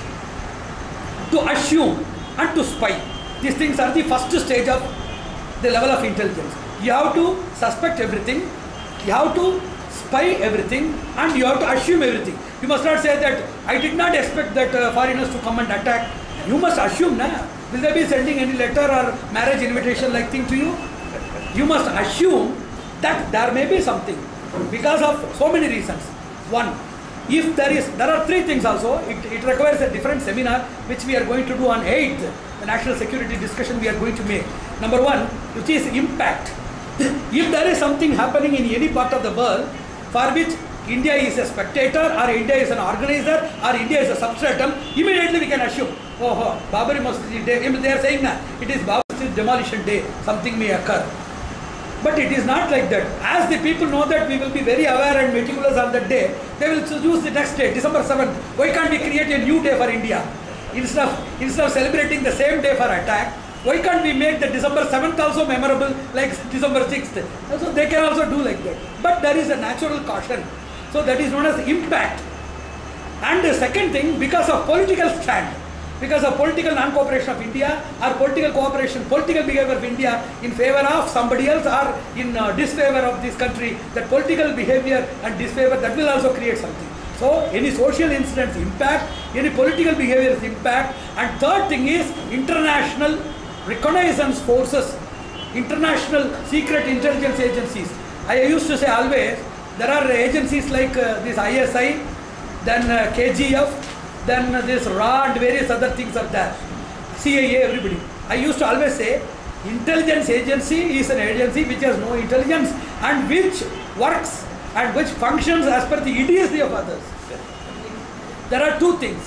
to assume and to spy. These things are the first stage of the level of intelligence. You have to suspect everything, you have to spy everything, and you have to assume everything. You must not say that I did not expect that foreigners to come and attack. You must assume, na? Will they be sending any letter or marriage invitation like thing to you? You must assume that there may be something because of so many reasons. 1, if there are 3 things also. It requires a different seminar which we are going to do on 8th, the national security discussion we are going to make. Number 1, which is impact. If there is something happening in any part of the world for which India is a spectator or India is an organizer or India is a substratum, immediately we can assume, oh, Babari Masjid day, they are saying that it is Babari Masjid demolition day, something may occur. But it is not like that. As the people know that we will be very aware and meticulous on that day, they will choose the next day, December 7th. Why can't we create a new day for India? Instead of celebrating the same day for attack, why can't we make the December 7th also memorable like December 6th? So they can also do like that. But there is a natural caution. So that is known as impact. And the second thing, because of political stand, because of political non-cooperation of India or political cooperation, political behavior of India in favor of somebody else or in disfavor of this country, that political behavior and disfavor, that will also create something. So any social incidents impact, any political behavior is impact, and third thing is international reconnaissance forces, international secret intelligence agencies. I used to say always, There are agencies like this ISI, then KGF, then this RA and various other things are there. CIA, everybody. I used to always say, intelligence agency is an agency which has no intelligence and which works and which functions as per the idiocy of others. There are two things.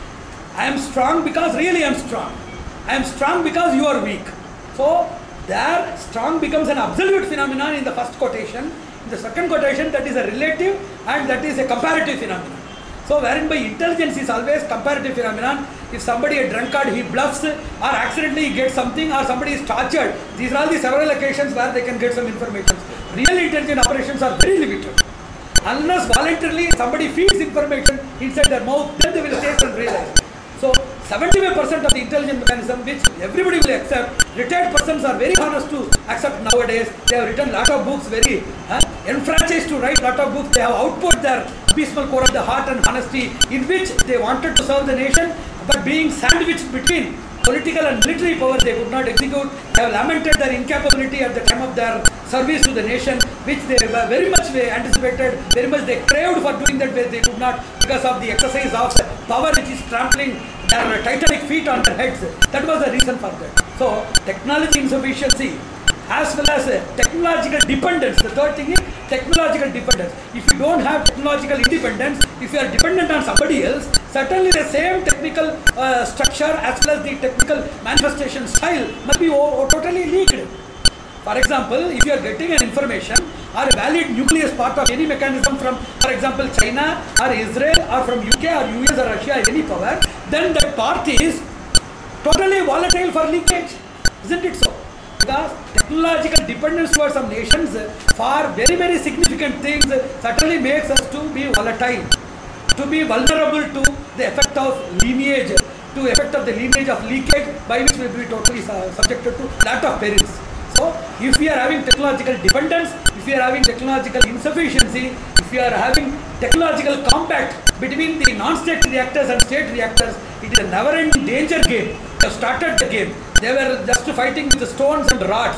I am strong because really I am strong. I am strong because you are weak. So, there strong becomes an absolute phenomenon in the first quotation. In the second quotation, that is a relative and that is a comparative phenomenon. So, wherein by intelligence is always comparative phenomenon. If somebody a drunkard, he bluffs or accidentally he gets something or somebody is tortured. These are all the several occasions where they can get some information. Real intelligence operations are very limited. Unless voluntarily somebody feeds information inside their mouth, then they will taste and realize. So, 75% of the intelligence mechanism which everybody will accept, retired persons are very honest to accept nowadays. They have written lot of books, very enfranchised to write lot of books. They have output their abysmal core of the heart and honesty in which they wanted to serve the nation, but being sandwiched between political and military power, they could not execute. They have lamented their incapability at the time of their service to the nation, which they were very much anticipated, very much they craved for doing that, where they could not because of the exercise of power which is trampling their titanic feet on their heads. That was the reason for that. So, technology insufficiency as well as technological dependence. The third thing is technological dependence. If you don't have technological independence, if you are dependent on somebody else, certainly the same technical structure as well as the technical manifestation style must be totally leaked. For example, if you are getting an information or a valid nucleus part of any mechanism from, for example, China or Israel or from UK or US or Russia or any power, then that part is totally volatile for leakage. Isn't it so? Because technological dependence towards some nations for very, very significant things certainly makes us to be volatile, to be vulnerable to the effect of lineage, to effect of the lineage of leakage, by which we will be totally subjected to lot of perils. So, if we are having technological dependence, if we are having technological insufficiency, if we are having technological compact between the non-state reactors and state reactors, it is a never-ending danger game. They have started the game. They were just fighting with stones and rods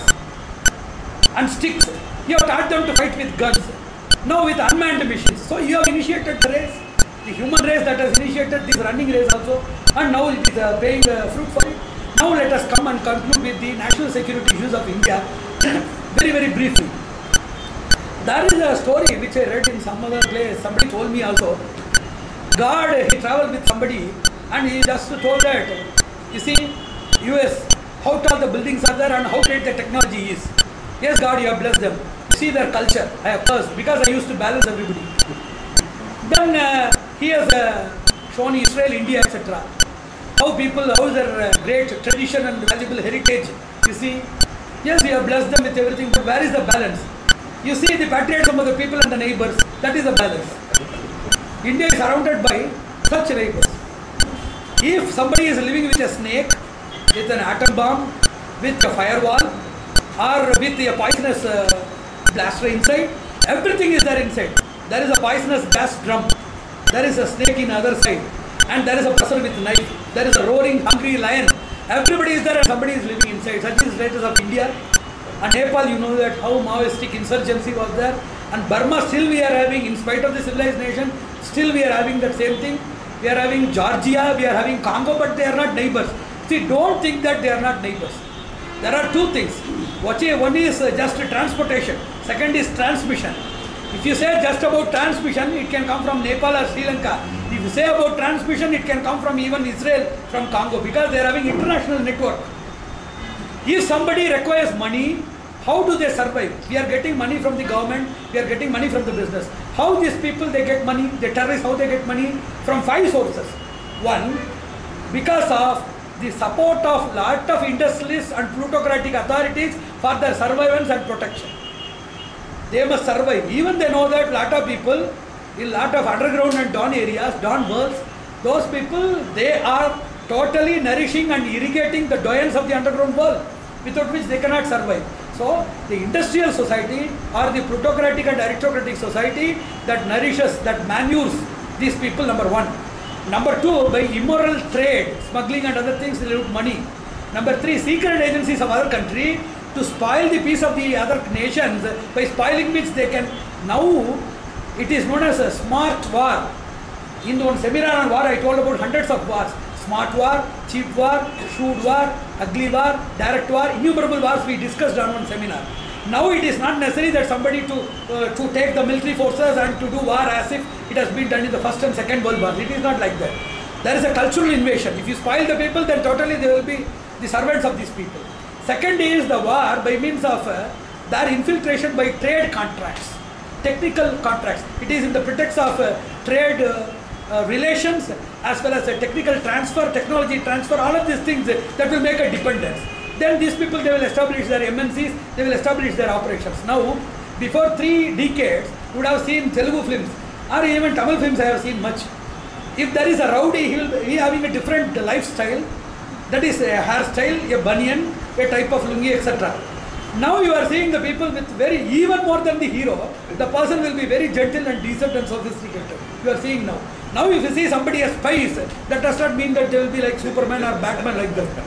and sticks. You have taught them to fight with guns. Now with unmanned machines. So you have initiated the race, the human race that has initiated this running race also, and now it is paying fruit for it. Now let us come and conclude with the national security issues of India very, very briefly. There is a story which I read in some other place. Somebody told me also. God, he traveled with somebody and he just told that, you see, US, how tall the buildings are there and how great the technology is. Yes, God, you have blessed them. See their culture. I have cursed because I used to balance everybody. Then he has shown Israel, India, etc. How people, how their great tradition and valuable heritage. You see, yes, you have blessed them with everything, but where is the balance? You see the patriotism of the people and the neighbors. That is the balance. India is surrounded by such neighbors. If somebody is living with a snake, with an atom bomb, with a firewall, or with a poisonous blaster inside, everything is there inside. There is a poisonous gas drum. There is a snake in the other side. And there is a person with a knife. There is a roaring, hungry lion. Everybody is there and somebody is living inside. Such is the status of India. And Nepal, you know that how Maoistic insurgency was there. And Burma, still we are having, in spite of the civilized nation, still we are having that same thing. We are having Georgia, we are having Congo, but they are not neighbors. See, don't think that they are not neighbors. There are two things. One is just transportation. Second is transmission. If you say just about transmission, it can come from Nepal or Sri Lanka. If you say about transmission, it can come from even Israel, from Congo, because they are having international network. If somebody requires money, how do they survive? We are getting money from the government, we are getting money from the business. How these people, they get money, the terrorists, how they get money? From 5 sources. One, because of the support of lot of industrialists and plutocratic authorities for their survival and protection. They must survive. Even they know that lot of people in lot of underground and down areas, down worlds, those people, they are totally nourishing and irrigating the doyens of the underground world, without which they cannot survive. So, the industrial society or the plutocratic and aristocratic society that nourishes, that manures these people, number one. Number two, by immoral trade, smuggling and other things, they loot money. Number three, secret agencies of other country to spoil the peace of the other nations, by spoiling which they can now It is known as a smart war. In one seminar on war, I told about hundreds of wars. Smart war, cheap war, shrewd war, ugly war, direct war, innumerable wars we discussed on one seminar. Now it is not necessary that somebody to take the military forces and to do war as if it has been done in the First and Second World War. It is not like that. There is a cultural invasion. If you spoil the people, then totally they will be the servants of these people. Second is the war by means of their infiltration by trade contracts, technical contracts. It is in the pretext of trade relations as well as a technical transfer, technology transfer, all of these things that will make a dependence. Then these people, they will establish their MNCs, they will establish their operations. Now, before 3 decades, you would have seen Telugu films or even Tamil films I have seen much. If there is a rowdy, he will be having a different lifestyle, that is a hairstyle, a banyan, a type of lungi, etc. Now you are seeing the people with very, even more than the hero, the person will be very gentle and decent and sophisticated. You are seeing now. Now if you see somebody as spies, that does not mean that they will be like Superman or Batman like that.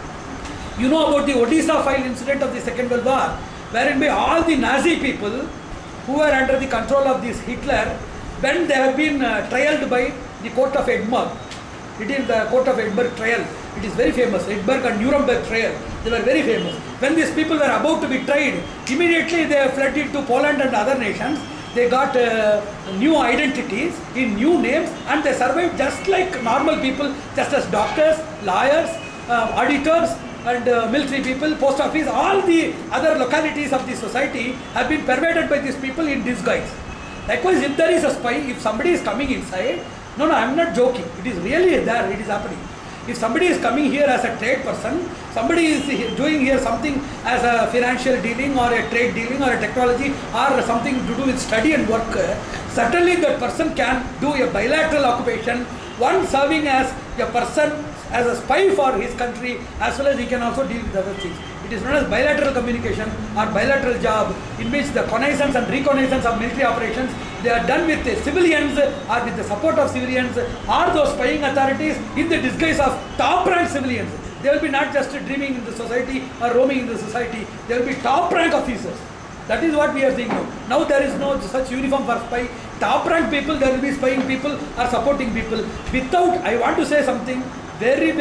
You know about the Odisha file incident of the Second World War, wherein by all the Nazi people who were under the control of this Hitler, when they have been trialed by the court of Edinburgh. It is the court of Edinburgh trial. It is very famous. Edinburgh and Nuremberg trial. They were very famous. When these people were about to be tried, immediately they fled into Poland and other nations. They got new identities in new names and they survived just like normal people, just as doctors, lawyers, auditors and military people, post office, all the other localities of the society have been pervaded by these people in disguise. Likewise, if there is a spy, if somebody is coming inside, no, I am not joking. It is really there, it is happening. If somebody is coming here as a trade person, somebody is doing here something as a financial dealing or a trade dealing or a technology or something to do with study and work, certainly that person can do a bilateral occupation, one serving as a person, as a spy for his country, as well as he can also deal with other things. It is known as bilateral communication or bilateral job, in which the connaissance and reconnaissance of military operations, they are done with the civilians or with the support of civilians or those spying authorities in the disguise of top rank civilians. They will be not just dreaming in the society or roaming in the society, they will be top rank officers. That is what we are seeing now. Now there is no such uniform for spy. Top rank people, there will be spying people or supporting people. Without, I want to say something very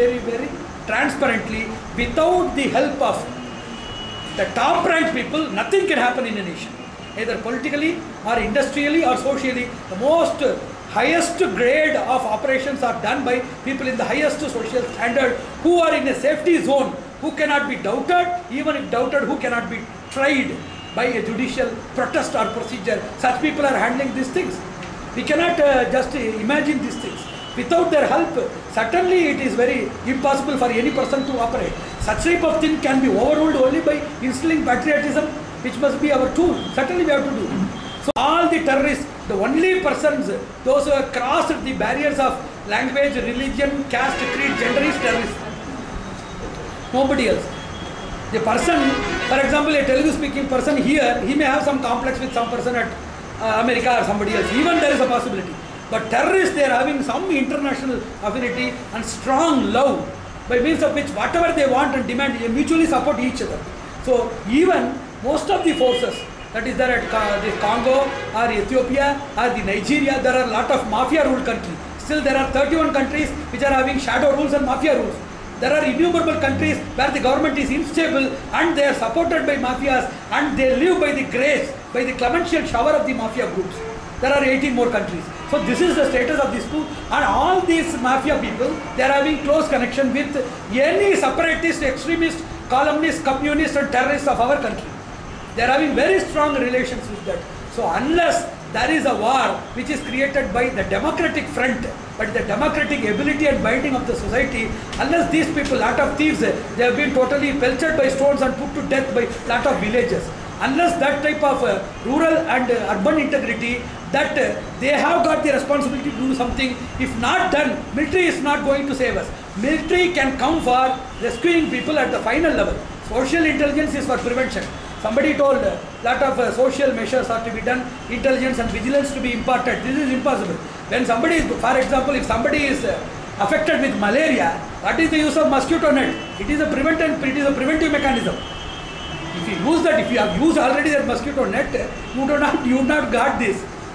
transparently, without the help of the top ranked people, nothing can happen in a nation. Either politically or industrially or socially, the most highest grade of operations are done by people in the highest social standard who are in a safety zone, who cannot be doubted, even if doubted, who cannot be tried by a judicial protest or procedure. Such people are handling these things. We cannot just imagine these things. Without their help, certainly it is very impossible for any person to operate. Such type of thing can be overruled only by instilling patriotism, which must be our tool. Certainly we have to do. So all the terrorists, the only persons, those who have crossed the barriers of language, religion, caste, creed, gender is terrorists. Nobody else. The person, for example, a Telugu speaking person here, he may have some complex with some person at America or somebody else. Even there is a possibility. But terrorists, they are having some international affinity and strong love, by means of which whatever they want and demand, they mutually support each other. So even most of the forces, that is there at the Congo or Ethiopia or the Nigeria, there are a lot of mafia ruled countries. Still there are 31 countries which are having shadow rules and mafia rules. There are innumerable countries where the government is unstable and they are supported by mafias and they live by the grace, by the clemency shower of the mafia groups. There are 18 more countries. So this is the status of these two, and all these mafia people, they are having close connection with any separatist, extremist, columnist, communist and terrorist of our country. They are having very strong relations with that. So unless there is a war which is created by the democratic front, but the democratic ability and binding of the society, unless these people, lot of thieves, they have been totally pelted by stones and put to death by lot of villages. Unless that type of rural and urban integrity, that they have got the responsibility to do something. If not done, military is not going to save us. Military can come for rescuing people at the final level. Social intelligence is for prevention. Somebody told a lot of social measures are to be done, intelligence and vigilance to be imparted. This is impossible. When somebody is, for example, if somebody is affected with malaria, what is the use of mosquito net? It is a preventive mechanism. If you use that, if you have used already that mosquito net, you do not guard this.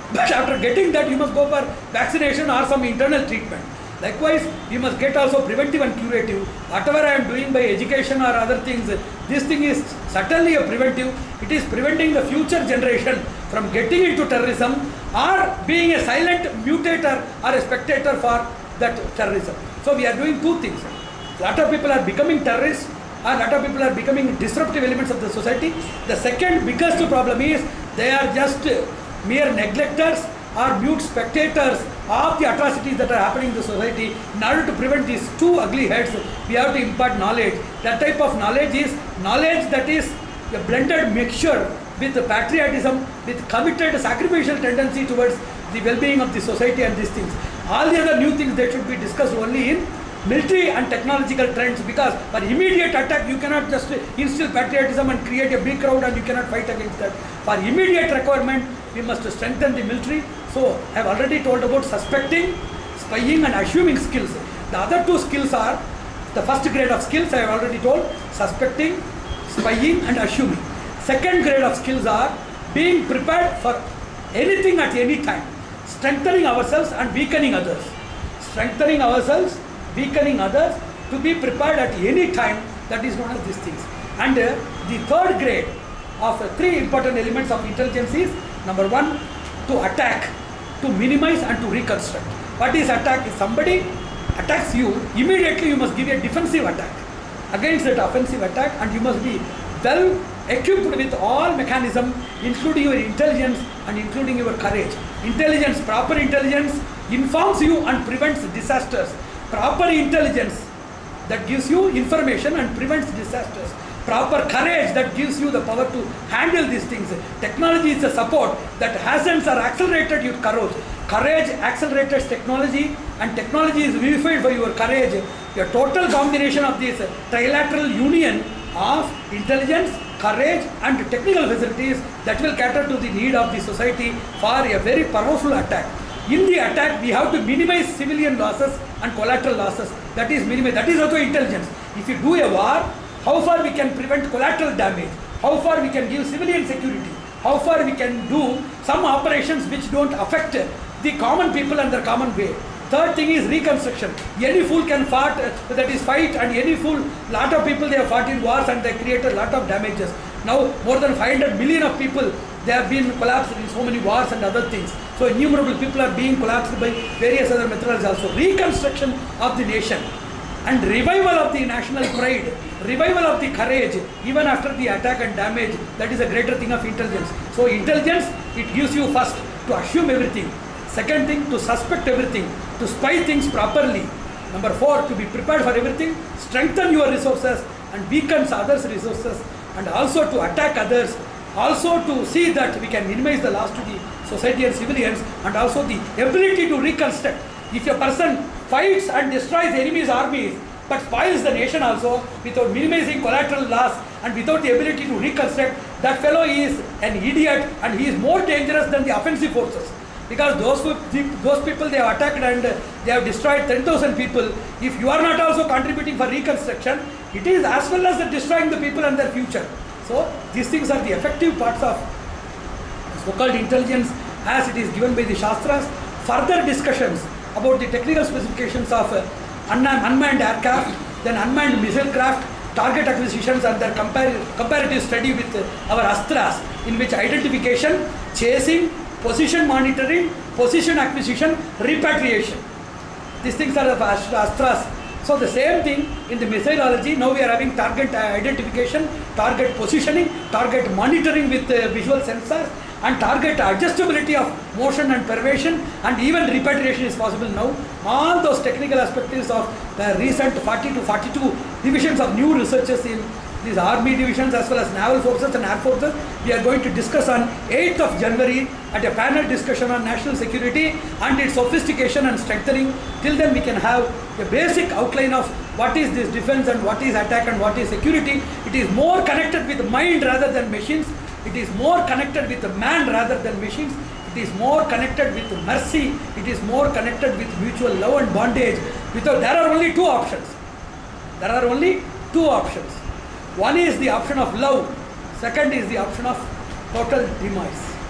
But after getting that, you must go for vaccination or some internal treatment. Likewise, you must get also preventive and curative. Whatever I am doing by education or other things, this thing is certainly a preventive. It is preventing the future generation from getting into terrorism or being a silent mutator or a spectator for that terrorism. So we are doing two things. A lot of people are becoming terrorists, a lot of people are becoming disruptive elements of the society. The second biggest problem is they are just mere neglectors or mute spectators of the atrocities that are happening in the society. In order to prevent these two ugly heads, we have to impart knowledge. That type of knowledge is knowledge that is a blended mixture with patriotism, with committed sacrificial tendency towards the well-being of the society and these things. All the other new things that should be discussed only in military and technological trends, because for immediate attack you cannot just instill patriotism and create a big crowd and you cannot fight against that. For immediate requirement, we must strengthen the military. So I have already told about suspecting, spying and assuming skills. The other two skills are the first grade of skills. I have already told: suspecting, spying and assuming. Second grade of skills are being prepared for anything at any time, strengthening ourselves and weakening others. Strengthening ourselves, weakening others, to be prepared at any time. That is known as these things. And the third grade of three important elements of intelligence is: number one, to attack, to minimize and to reconstruct. What is attack? If somebody attacks you, immediately you must give a defensive attack against that offensive attack, and you must be well equipped with all mechanism, including your intelligence and including your courage. Intelligence, proper intelligence informs you and prevents disasters. Proper intelligence that gives you information and prevents disasters. Proper courage that gives you the power to handle these things. Technology is a support that hastens or accelerated your courage. Courage accelerates technology, and technology is vivified by your courage. Your total combination of this trilateral union of intelligence, courage and technical facilities that will cater to the need of the society for a very powerful attack. In the attack, we have to minimize civilian losses and collateral losses. That is minimize. That is also intelligence. If you do a war, how far we can prevent collateral damage? How far we can give civilian security? How far we can do some operations which don't affect the common people and their common way? Third thing is reconstruction. Any fool can fight, that is fight, and any fool, lot of people they have fought in wars and they created a lot of damages. Now more than 500 million of people, they have been collapsed in so many wars and other things. So innumerable people are being collapsed by various other methods also. Reconstruction of the nation and revival of the national pride, revival of the courage even after the attack and damage, that is a greater thing of intelligence. So intelligence, it gives you first to assume everything. Second thing, to suspect everything, to spy things properly. Number 4, to be prepared for everything, strengthen your resources and weaken others' resources, and also to attack others, also to see that we can minimize the loss to the society and civilians, and also the ability to reconstruct. If a person fights and destroys enemies' armies but spoils the nation also without minimizing collateral loss and without the ability to reconstruct, that fellow is an idiot and he is more dangerous than the offensive forces. Because those people they have attacked and they have destroyed 10,000 people. If you are not also contributing for reconstruction, it is as well as destroying the people and their future. So these things are the effective parts of so-called intelligence as it is given by the Shastras. Further discussions about the technical specifications of unmanned aircraft, then unmanned missile craft, target acquisitions and their comparative study with our Astras, in which identification, chasing, position monitoring, position acquisition, repatriation. These things are the Astras. So the same thing in the missileology, now we are having target identification, target positioning, target monitoring with visual sensors, and target adjustability of motion and pervasion, and even repatriation is possible now. All those technical aspects of the recent 40 to 42 divisions of new researchers in these army divisions as well as naval forces and air forces, we are going to discuss on 8th of January at a panel discussion on national security and its sophistication and strengthening. Till then we can have a basic outline of what is this defense and what is attack and what is security. It is more connected with mind rather than machines. It is more connected with man rather than machines. It is more connected with mercy. It is more connected with mutual love and bondage. There are only two options. There are only two options. One is the option of love. Second is the option of total demise.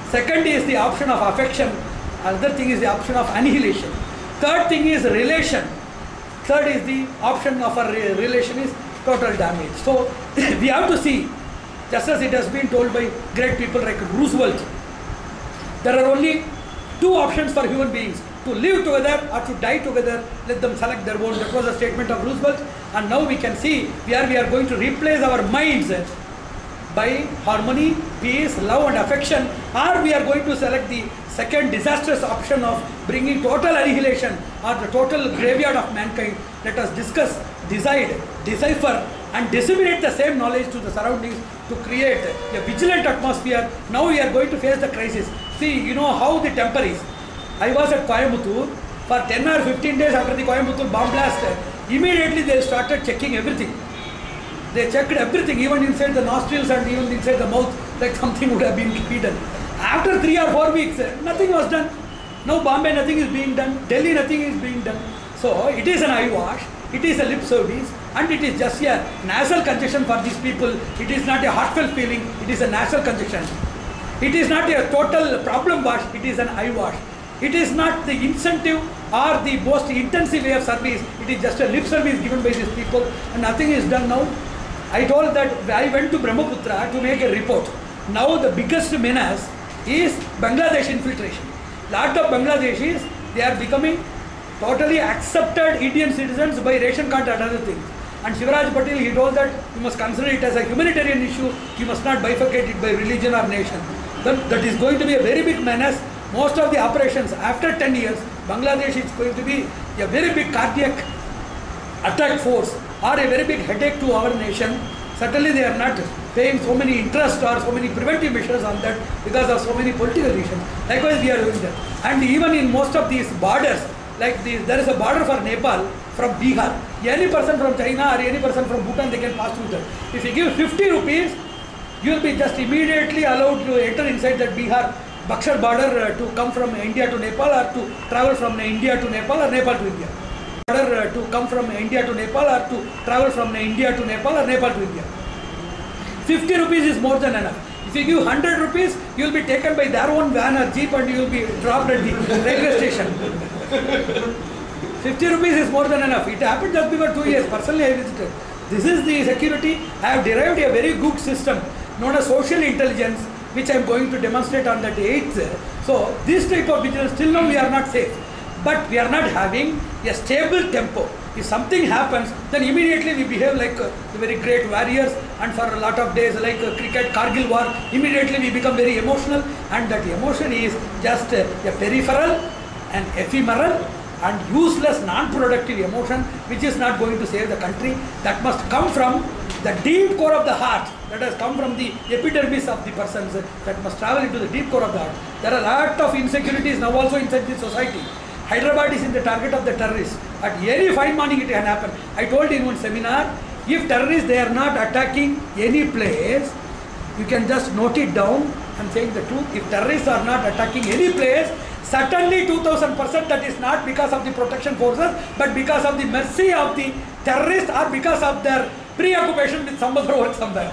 Second is the option of affection. Another thing is the option of annihilation. Third thing is relation. Third is the option of a relation is total damage. So we have to see, just as it has been told by great people like Roosevelt, there are only two options for human beings: to live together or to die together. Let them select their own. That was a statement of Roosevelt. And now we can see where we are going to replace our minds by harmony, peace, love and affection, or we are going to select the second disastrous option of bringing total annihilation or the total graveyard of mankind. Let us discuss, decide, decipher and disseminate the same knowledge to the surroundings to create a vigilant atmosphere. Now we are going to face the crisis. See, you know how the temper is. I was at Coimbatore for 10 or 15 days after the Coimbatore bomb blast. Immediately they started checking everything. They checked everything, even inside the nostrils and even inside the mouth, like something would have been hidden. After 3 or 4 weeks, nothing was done. Now Bombay, nothing is being done. Delhi, nothing is being done. So it is an eye wash, it is a lip service, and it is just a nasal congestion for these people. It is not a heartfelt feeling, it is a nasal congestion. It is not a total problem wash, it is an eye wash. It is not the incentive or the most intensive way of service, it is just a lip service given by these people and nothing is done now. I told that I went to Brahmaputra to make a report. Now the biggest menace is Bangladesh infiltration. Lot of Bangladeshis, they are becoming totally accepted Indian citizens by ration card and other things. And Shivraj Patel, he told that you must consider it as a humanitarian issue, you must not bifurcate it by religion or nation. That is going to be a very big menace. Most of the operations after 10 years, Bangladesh is going to be a very big cardiac attack force or a very big headache to our nation. Certainly they are not paying so many interest or so many preventive measures on that because of so many political reasons. Likewise we are doing that. And even in most of these borders, like there is a border for Nepal from Bihar. Any person from China or any person from Bhutan, they can pass through that. If you give 50 rupees, you will be just immediately allowed to enter inside that Bihar Bakshar border to come from India to Nepal or to travel from India to Nepal or Nepal to India. To come from India to Nepal or to travel from India to Nepal or Nepal to India. 50 rupees is more than enough. If you give 100 rupees, you will be taken by their own van or jeep and you will be dropped at the railway station. 50 rupees is more than enough. It happened just before 2 years. Personally, I visited. This is the security. I have derived a very good system known as social intelligence, which I am going to demonstrate on that 8th. So, this type of vigilance, till now we are not safe. But we are not having a stable tempo. If something happens, then immediately we behave like the very great warriors, and for a lot of days like cricket, Kargil war, immediately we become very emotional, and that emotion is just a peripheral and ephemeral and useless, non-productive emotion which is not going to save the country. That must come from the deep core of the heart, that has come from the epidermis of the persons, that must travel into the deep core of the heart. There are a lot of insecurities now also inside the society. Hyderabad is in the target of the terrorists. At any fine morning it can happen. I told in one seminar, if terrorists, they are not attacking any place, you can just note it down. I am saying the truth. If terrorists are not attacking any place, certainly 2000% that is not because of the protection forces, but because of the mercy of the terrorists or because of their preoccupation with some other work somewhere.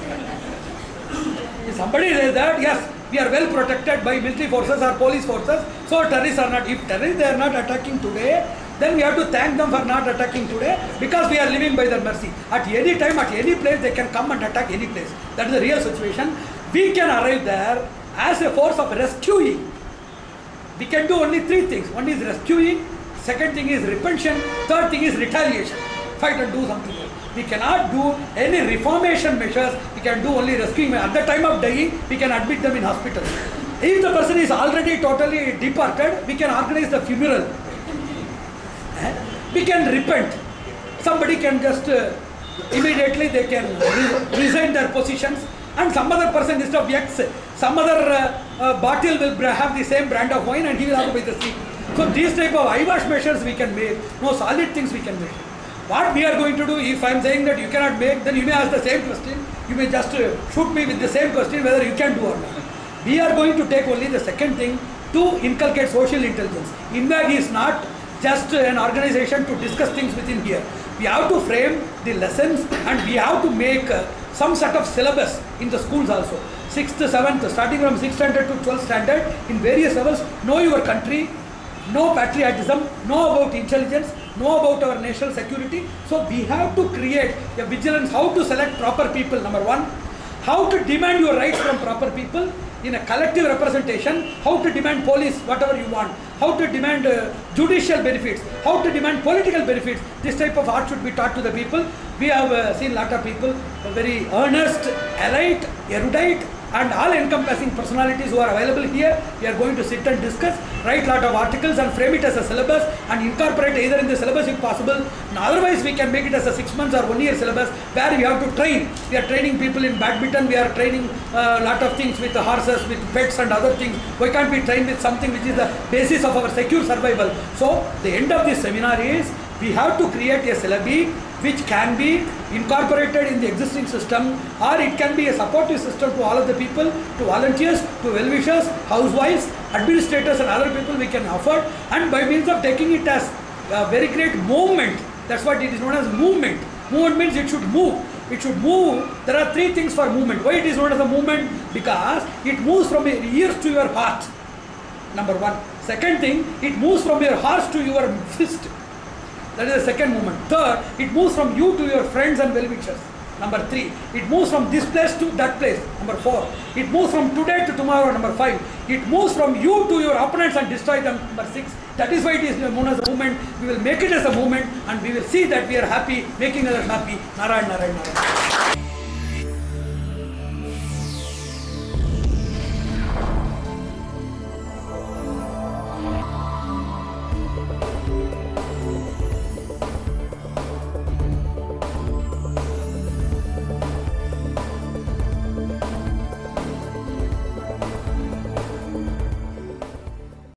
If somebody says that, yes, we are well protected by military forces or police forces, so terrorists are not. If terrorists, they are not attacking today, then we have to thank them for not attacking today, because we are living by their mercy. At any time, at any place, they can come and attack any place. That is the real situation. We can arrive there as a force of rescuing. We can do only 3 things. One is rescuing, second thing is repulsion, third thing is retaliation. Fight and do something else. We cannot do any reformation measures, we can do only rescuing. At the time of dying, we can admit them in hospital. If the person is already totally departed, we can organize the funeral. We can repent. Somebody can just immediately they can resign their positions, and some other person instead of X, some other bottle will have the same brand of wine and he will have to buy the seat. So these type of eyewash measures we can make, no solid things we can make. What we are going to do, if I am saying that you cannot make, then you may ask the same question, you may just shoot me with the same question whether you can do or not. We are going to take only the second thing, to inculcate social intelligence. INVAG is not just an organization to discuss things within here. We have to frame the lessons and we have to make some sort of syllabus in the schools also. 6th, 7th, starting from 6th standard to 12th standard, in various levels, know your country, know patriotism, know about intelligence, know about our national security. So we have to create a vigilance, how to select proper people, number one, how to demand your rights from proper people in a collective representation, how to demand police, whatever you want, how to demand judicial benefits, how to demand political benefits. This type of art should be taught to the people. We have seen a lot of people, very earnest, elite, erudite, and all encompassing personalities who are available here. We are going to sit and discuss, write lot of articles and frame it as a syllabus and incorporate either in the syllabus if possible. And otherwise we can make it as a 6 months or 1 year syllabus where we have to train. We are training people in badminton, we are training a lot of things with the horses, with pets and other things. Why can't we train with something which is the basis of our secure survival? So the end of this seminar is we have to create a syllabi which can be incorporated in the existing system, or it can be a supportive system to all of the people, to volunteers, to well-wishers, housewives, administrators and other people we can offer, and by means of taking it as a very great movement. That's what it is known as movement. Movement means it should move. It should move. There are three things for movement. Why it is known as a movement? Because it moves from your ears to your heart. Number one. Second thing, it moves from your heart to your fist. That is the second movement. Third, it moves from you to your friends and well-wishers. Number 3, it moves from this place to that place. Number 4, it moves from today to tomorrow. Number 5, it moves from you to your opponents and destroy them. Number 6, that is why it is known as a movement. We will make it as a movement and we will see that we are happy, making others happy. Narayan, Narayan, Narayan.